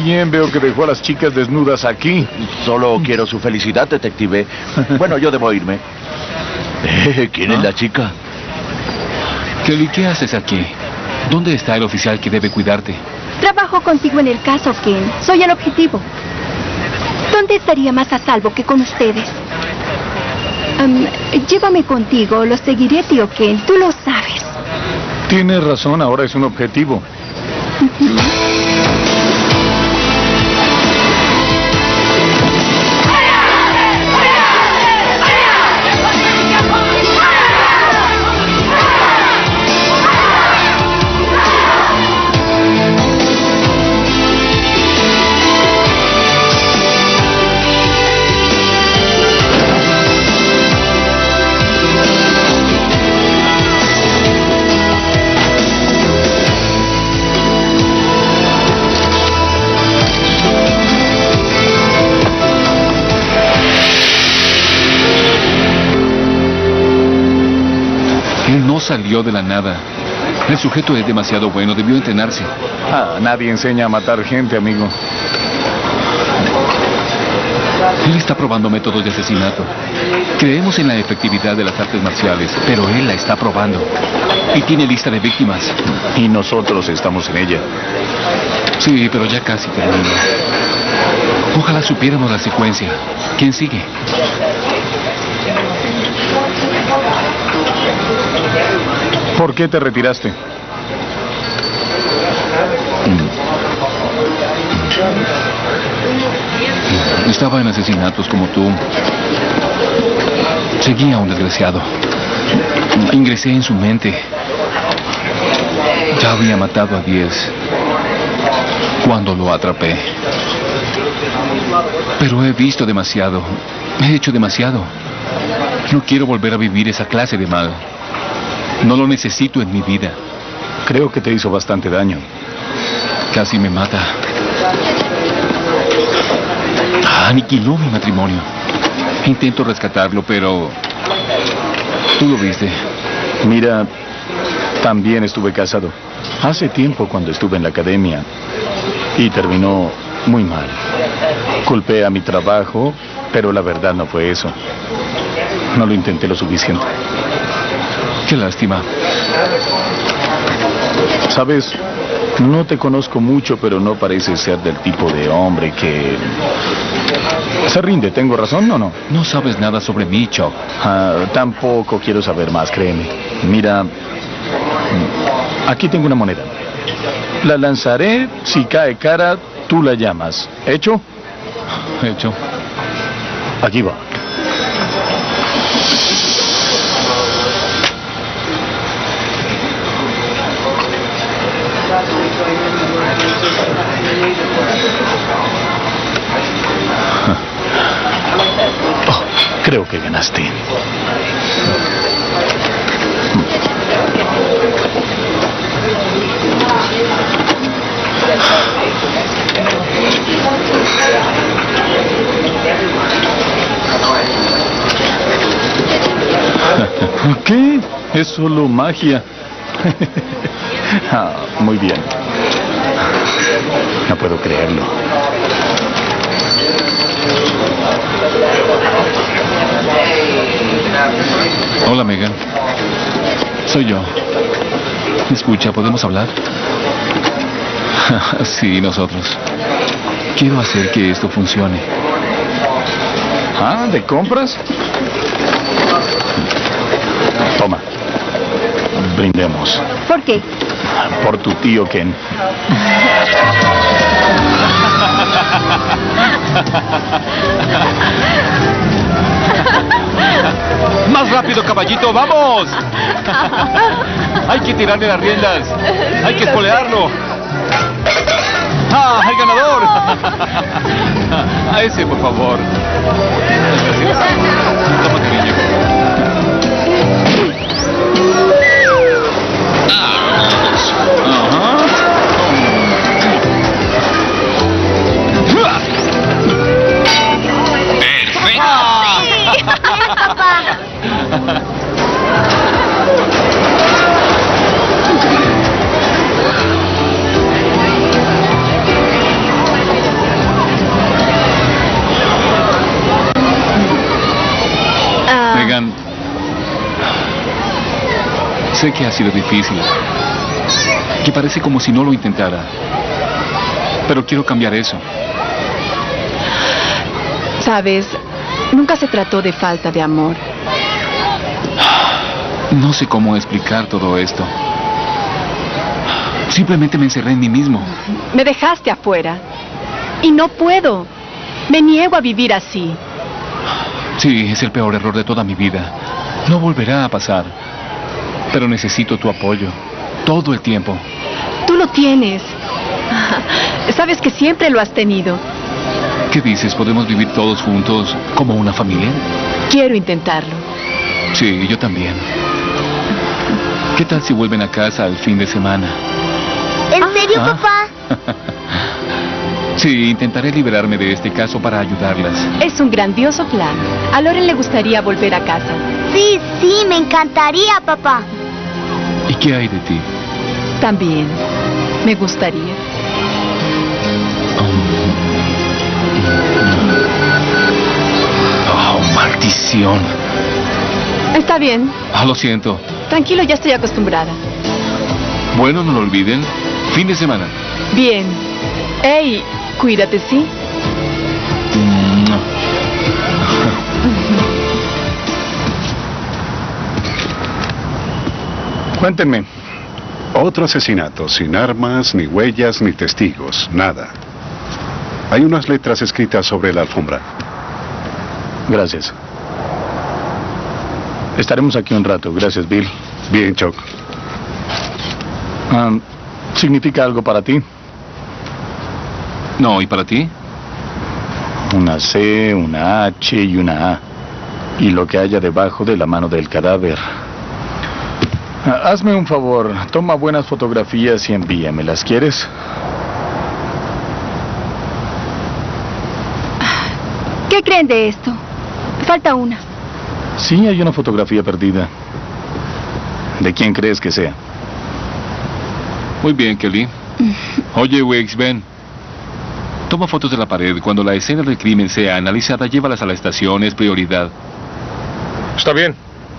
bien, veo que dejó a las chicas desnudas aquí. Solo quiero su felicidad, detective. Bueno, yo debo irme. ¿Quién es la chica? Kelly, ¿qué haces aquí? ¿Dónde está el oficial que debe cuidarte? Trabajo contigo en el caso, Ken. Soy el objetivo. ¿Dónde estaría más a salvo que con ustedes? Llévame contigo, lo seguiré, tío Ken. Tú lo sabes. Tienes razón, ahora es un objetivo. Salió de la nada. El sujeto es demasiado bueno, debió entrenarse. Nadie enseña a matar gente, amigo. Él está probando métodos de asesinato. Creemos en la efectividad de las artes marciales, pero él la está probando. Y tiene lista de víctimas. Y nosotros estamos en ella. Sí, pero ya casi termina. Ojalá supiéramos la secuencia. ¿Quién sigue? ¿Por qué te retiraste? Estaba en asesinatos como tú. Seguía a un desgraciado. Ingresé en su mente. Ya había matado a 10 cuando lo atrapé. Pero he visto demasiado. He hecho demasiado. No quiero volver a vivir esa clase de mal. No lo necesito en mi vida. Creo que te hizo bastante daño. Casi me mata. Aniquiló mi matrimonio. Intento rescatarlo, pero... Tú lo viste. Mira, también estuve casado. Hace tiempo cuando estuve en la academia. Y terminó muy mal. Culpé a mi trabajo, pero la verdad no fue eso. No lo intenté lo suficiente. Qué lástima. Sabes, no te conozco mucho, pero no pareces ser del tipo de hombre que... se rinde. ¿Tengo razón o no? No sabes nada sobre mí, Chuck. Tampoco quiero saber más, créeme. Mira, aquí tengo una moneda. La lanzaré, si cae cara, tú la llamas. ¿Hecho? Hecho. Aquí va. Creo que ganaste. ¿Qué? Es solo magia. Muy bien. No puedo creerlo. Hola, Megan. Soy yo. Escucha, ¿podemos hablar? Sí, nosotros. Quiero hacer que esto funcione. ¿De compras? Toma. Brindemos. ¿Por qué? Por tu tío Ken. ¡Más rápido, caballito! ¡Vamos! Hay que tirarle las riendas. Hay que espolearlo. ¡El ganador! A ese, por favor. Gracias. Tómate, niño. Sé que ha sido difícil, que parece como si no lo intentara, pero quiero cambiar eso. Sabes, nunca se trató de falta de amor. No sé cómo explicar todo esto. Simplemente me encerré en mí mismo. Me dejaste afuera. Y no puedo. Me niego a vivir así. Sí, es el peor error de toda mi vida. No volverá a pasar. Pero necesito tu apoyo. Todo el tiempo. Tú lo tienes. Sabes que siempre lo has tenido. ¿Qué dices? ¿Podemos vivir todos juntos como una familia? Quiero intentarlo. Sí, yo también. ¿Qué tal si vuelven a casa el fin de semana? ¿En serio, papá? Sí, intentaré liberarme de este caso para ayudarlas. Es un grandioso plan. A Loren le gustaría volver a casa. Sí, me encantaría, papá. ¿Y qué hay de ti? También. Me gustaría. Oh, maldición. Está bien. Lo siento. Tranquilo, ya estoy acostumbrada. Bueno, no lo olviden. Fin de semana. Bien. Hey, cuídate, ¿sí? Cuéntenme. Otro asesinato, sin armas, ni huellas, ni testigos, nada. Hay unas letras escritas sobre la alfombra. Gracias. Estaremos aquí un rato. Gracias, Bill. Bien, Chuck. ¿Significa algo para ti? No, ¿y para ti? Una C, una H y una A. Y lo que haya debajo de la mano del cadáver. Hazme un favor. Toma buenas fotografías y envíamelas. ¿Quieres? ¿Qué creen de esto? Falta una. Sí, hay una fotografía perdida. ¿De quién crees que sea? Muy bien, Kelly. Oye, Wicks, ven. Toma fotos de la pared. Cuando la escena del crimen sea analizada, llévalas a la estación. Es prioridad. Está bien.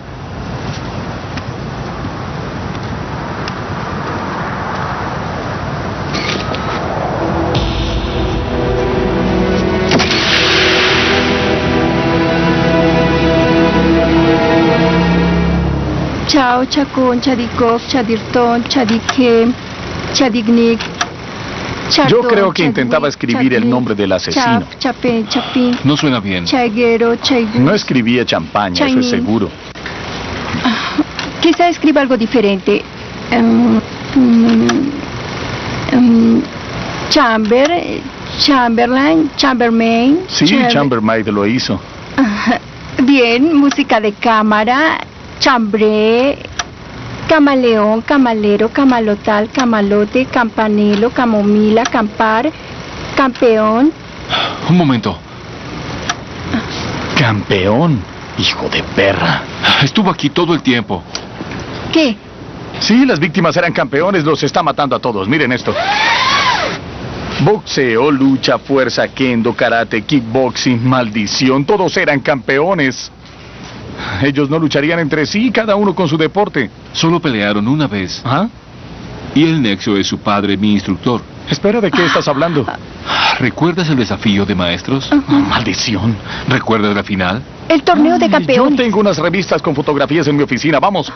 Chao, Chacón, Chadikov, Chadirton, Chadikem, Chadignik. Yo creo que intentaba escribir el nombre del asesino. Chapin, Chapin. No suena bien. Chaiguero, Chaigus. No escribía champaña, eso es seguro. Quizá escriba algo diferente. Chamberlain, Chambermain. Sí, Chambermaid lo hizo. Bien, música de cámara, chambré, camaleón, camalero, camalotal, camalote, campanelo, camomila, campar, campeón. Un momento. Campeón, hijo de perra. Estuvo aquí todo el tiempo. ¿Qué? Sí, las víctimas eran campeones, los está matando a todos. Miren esto. Boxeo, lucha, fuerza, kendo, karate, kickboxing, maldición, todos eran campeones. Ellos no lucharían entre sí, cada uno con su deporte. Solo pelearon una vez. ¿Ah? Y el nexo es su padre, mi instructor. Espera, ¿de qué estás hablando? ¿Recuerdas el desafío de maestros? Maldición. ¿Recuerdas la final? El torneo de campeones. Yo tengo unas revistas con fotografías en mi oficina, vamos.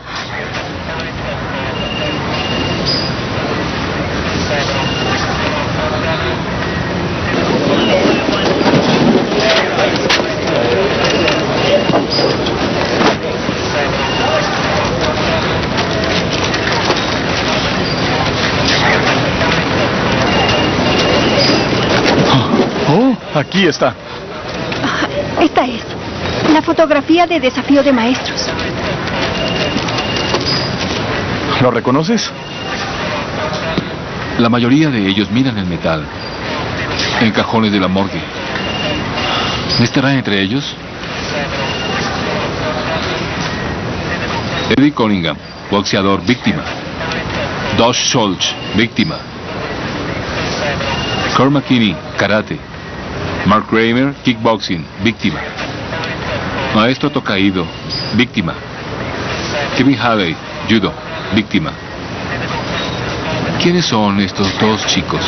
Aquí está. Esta es la fotografía de desafío de maestros. ¿Lo reconoces? La mayoría de ellos miran el metal en cajones de la morgue. ¿Estará entre ellos? Eddie Cunningham, boxeador, víctima. Josh Schultz, víctima. Kurt McKinney, karate. Mark Kramer, kickboxing, víctima. Maestro Tokaido, víctima. Kevin Halley, judo. víctima. ¿Quiénes son estos dos chicos?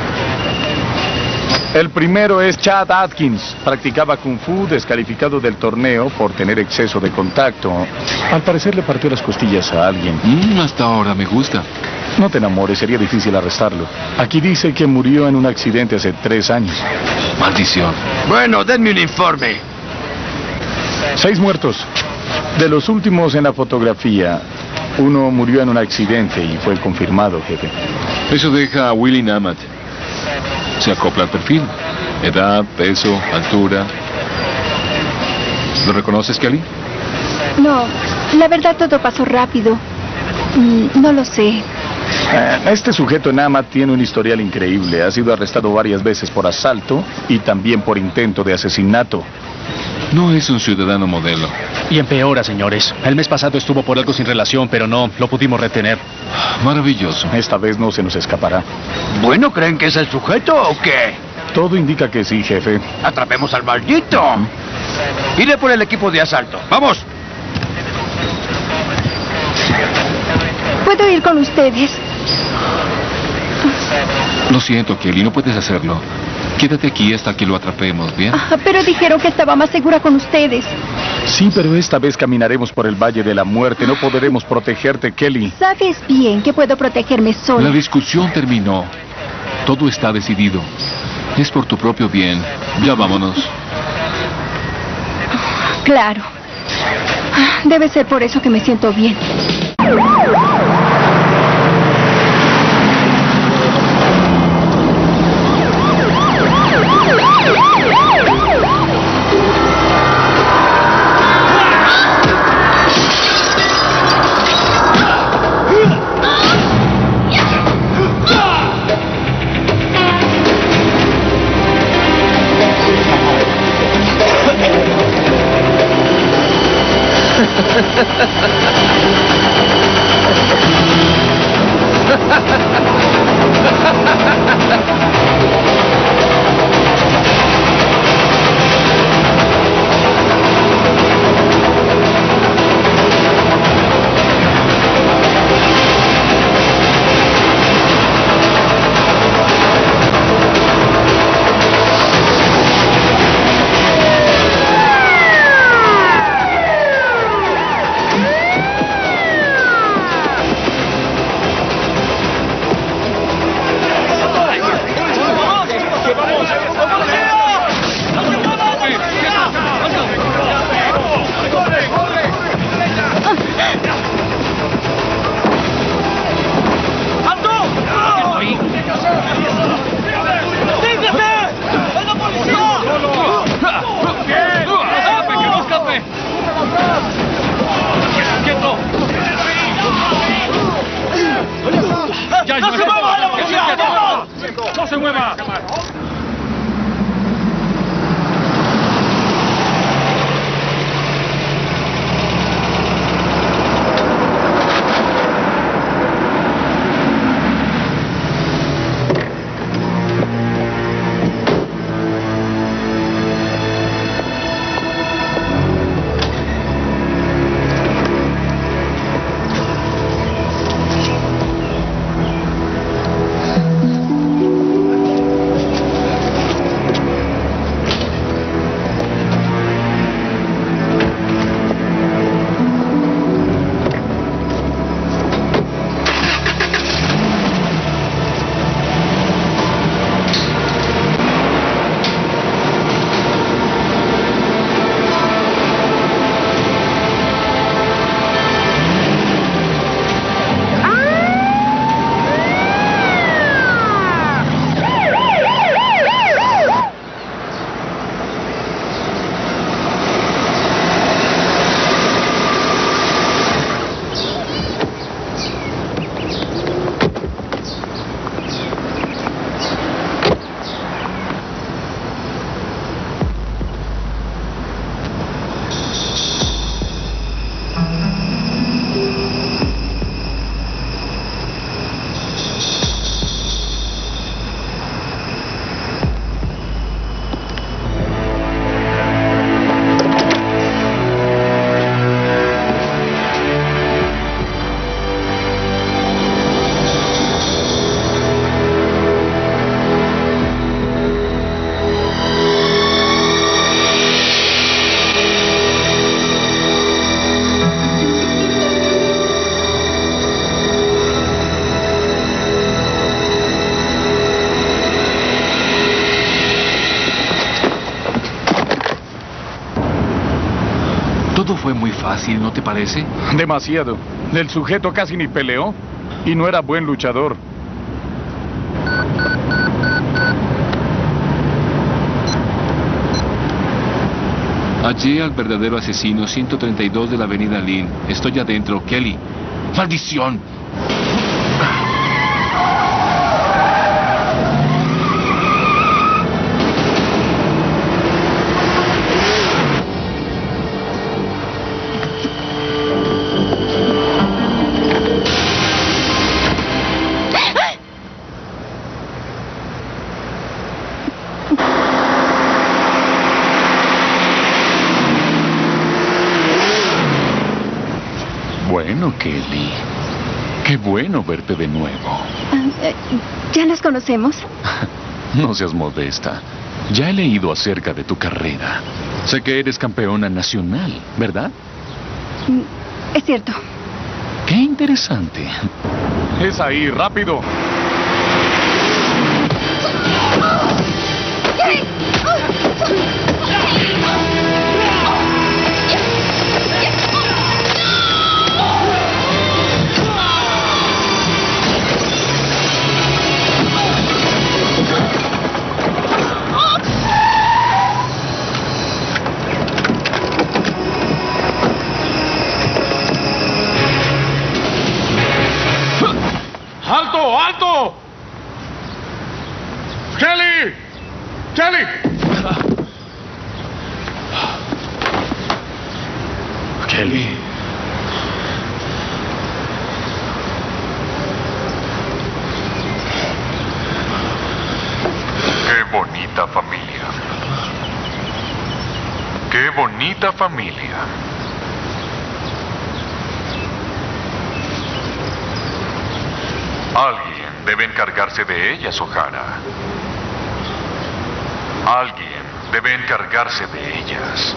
El primero es Chad Atkins. Practicaba Kung Fu, descalificado del torneo por tener exceso de contacto. Al parecer le partió las costillas a alguien. Hasta ahora me gusta. No te enamores, sería difícil arrestarlo. Aquí dice que murió en un accidente hace 3 años. Maldición. Bueno, denme un informe. 6 muertos. De los últimos en la fotografía, uno murió en un accidente y fue confirmado, jefe. Eso deja a Willie Namat. Se acopla al perfil. Edad, peso, altura. ¿Lo reconoces, Kelly? No, la verdad todo pasó rápido. No lo sé. Este sujeto Namat tiene un historial increíble. Ha sido arrestado varias veces por asalto y también por intento de asesinato. No es un ciudadano modelo. Y empeora, señores. El mes pasado estuvo por algo sin relación, pero no lo pudimos retener. Maravilloso. Esta vez no se nos escapará. Bueno, ¿creen que es el sujeto o qué? Todo indica que sí, jefe. Atrapemos al maldito. Iré por el equipo de asalto. ¡Vamos! ¿Puedo ir con ustedes? Lo siento, Kelly, no puedes hacerlo. Quédate aquí hasta que lo atrapemos, ¿bien? Pero dijeron que estaba más segura con ustedes. Sí, pero esta vez caminaremos por el Valle de la Muerte. No podremos protegerte, Kelly. Sabes bien que puedo protegerme sola. La discusión terminó. Todo está decidido. Es por tu propio bien. Ya vámonos. Claro. Debe ser por eso que me siento bien. fue muy fácil, ¿no te parece? Demasiado. El sujeto casi ni peleó y no era buen luchador. Hallé al verdadero asesino, 132 de la avenida Lynn. Estoy adentro, Kelly. ¡Maldición! Bueno, Kelly. Qué bueno verte de nuevo. ¿Ya nos conocemos? No seas modesta. Ya he leído acerca de tu carrera. Sé que eres campeona nacional, ¿verdad? Es cierto. Qué interesante. Es ahí, rápido. ¡Alto! ¡Alto! ¡Kelly! ¡Kelly! Kelly. Qué bonita familia. Qué bonita familia. Alguien debe encargarse de ellas, O'Hara. Alguien debe encargarse de ellas.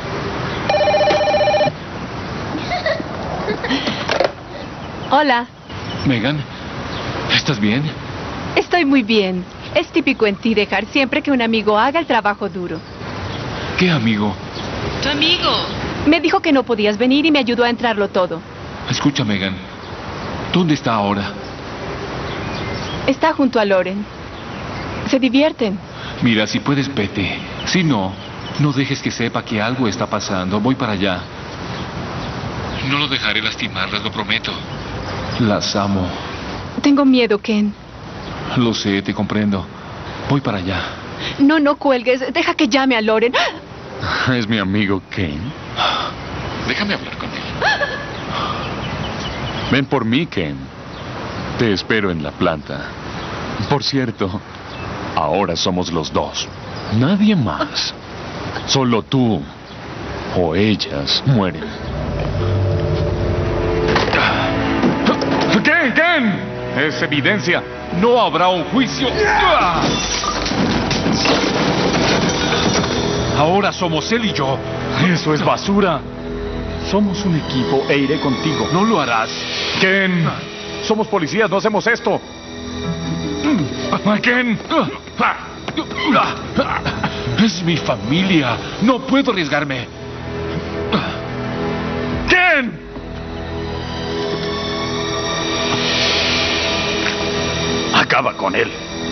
Hola. Megan, ¿estás bien? Estoy muy bien. Es típico en ti dejar siempre que un amigo haga el trabajo duro. ¿Qué amigo? Tu amigo. Me dijo que no podías venir y me ayudó a entrarlo todo. Escucha, Megan. ¿Dónde está ahora? Está junto a Loren. Se divierten. Mira, si puedes, vete. Si no, no dejes que sepa que algo está pasando. Voy para allá. No lo dejaré lastimarlas, lo prometo. Las amo. Tengo miedo, Ken. Lo sé, te comprendo. Voy para allá. No, no cuelgues. Deja que llame a Loren. Es mi amigo Ken. Déjame hablar con él. Ven por mí, Ken. Te espero en la planta. Por cierto, ahora somos los dos. Nadie más. Solo tú o ellas mueren. ¡Ken, Ken! Es evidencia. No habrá un juicio. Ahora somos él y yo. Eso es basura. Somos un equipo e iré contigo. No lo harás. Ken, somos policías, no hacemos esto. Ken. Es mi familia. No puedo arriesgarme. ¡Ken! Acaba con él.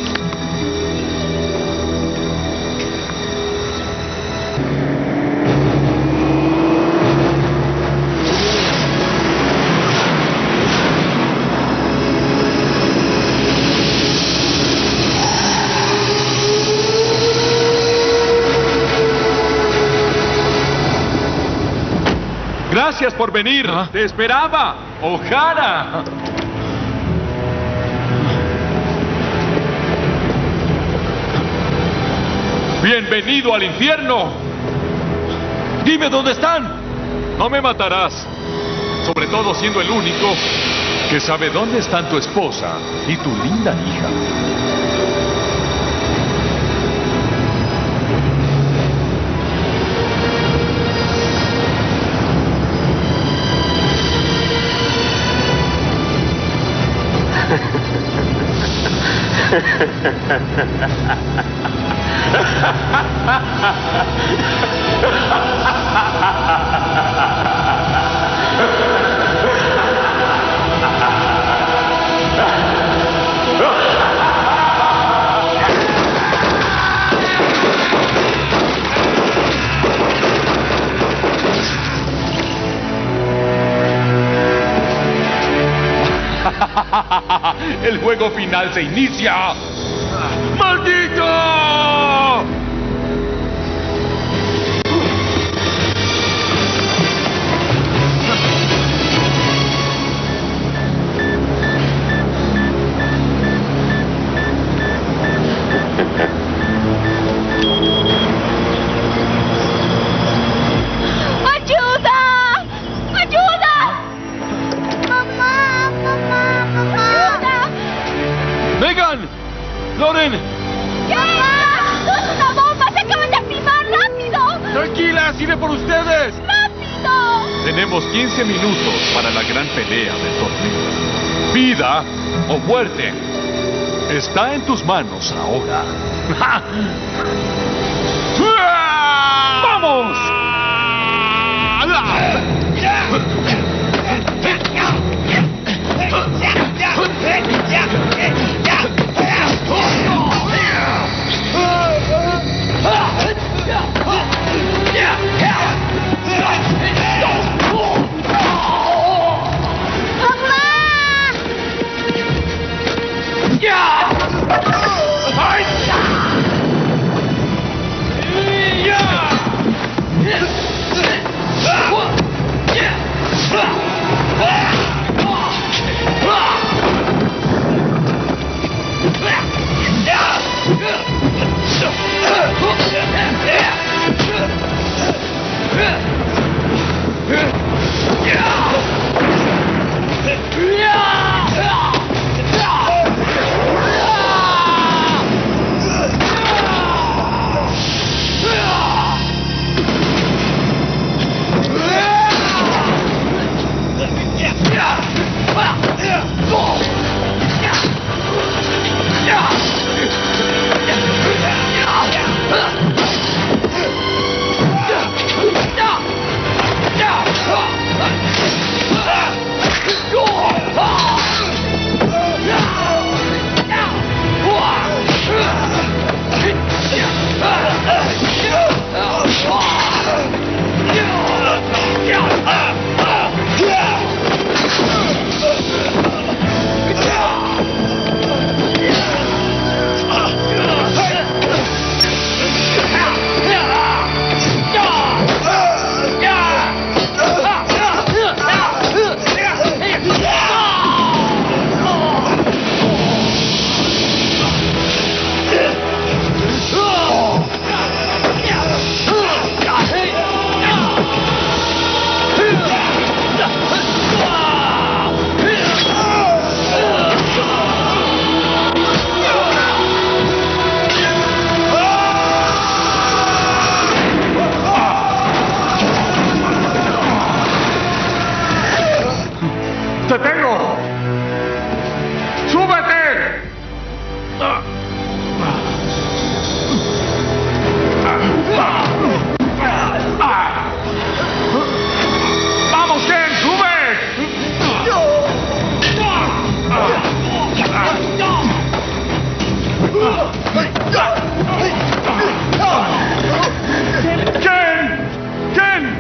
Gracias por venir. Te esperaba. O'Hara. Bienvenido al infierno. Dime dónde están. No me matarás. Sobre todo siendo el único que sabe dónde están tu esposa y tu linda hija. El juego final se inicia. ¡Maldito! ¡Loren! ¿Qué? ¡Es una bomba! ¡Se acaban de activar! ¡Rápido! ¡Tranquilas! ¡Iré por ustedes! ¡Rápido! Tenemos 15 minutos para la gran pelea del torneo. Vida o muerte. Está en tus manos ahora. ¡Vamos! ¡Te tengo! ¡Súbete! ¡Vamos, Ken! ¡Sube! ¡Ken! ¡Ken!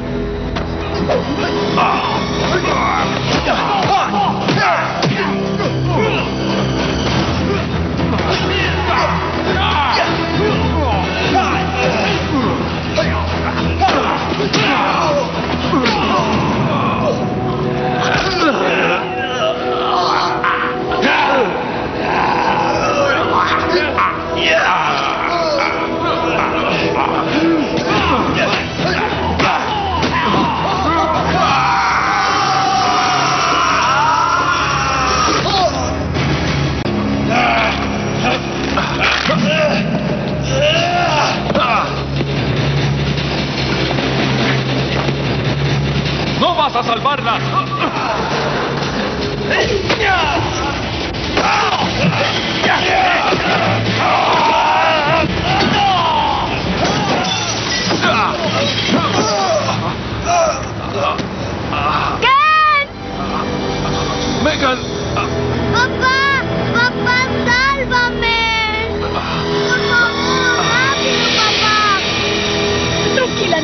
¡No vas a salvarla!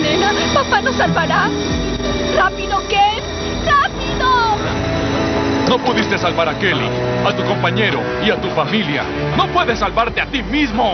nena. Papá nos salvará. ¡Rápido, Ken! ¡Rápido! No pudiste salvar a Kelly, a tu compañero y a tu familia. ¡No puedes salvarte a ti mismo!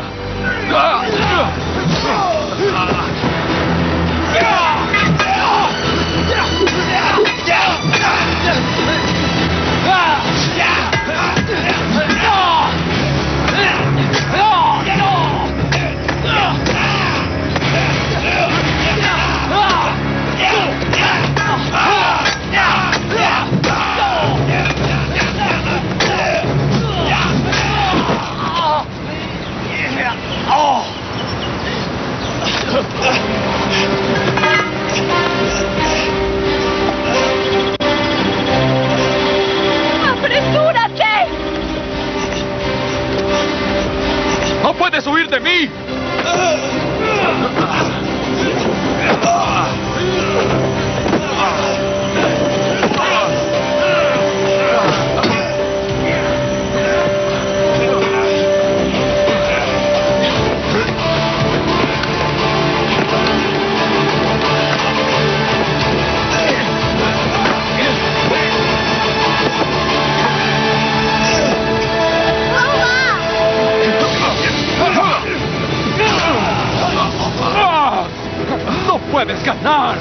¡Apresúrate! ¡No puedes huir de mí! ¡No puedes ganar!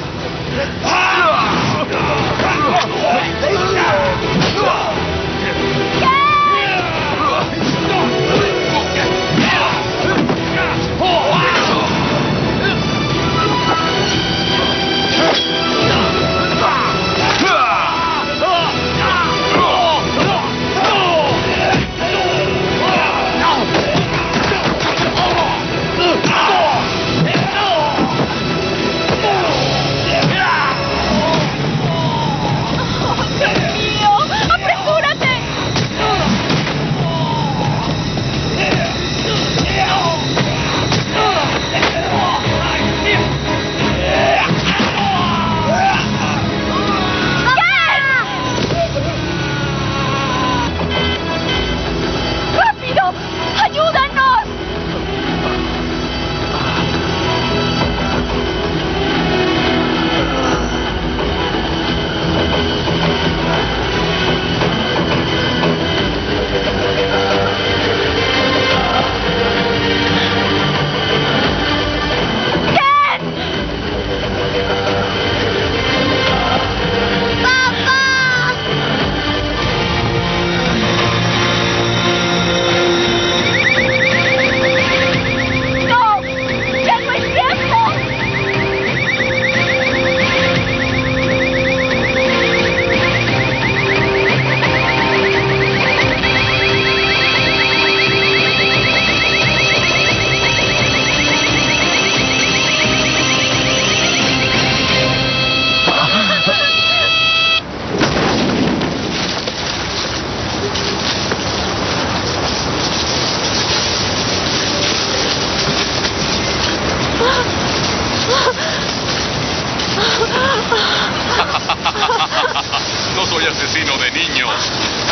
No soy asesino de niños.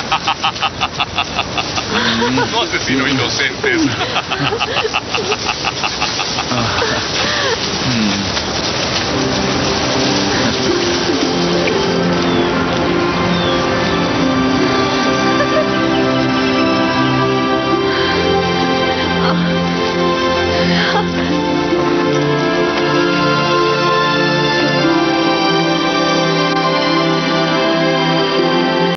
No asesino inocentes.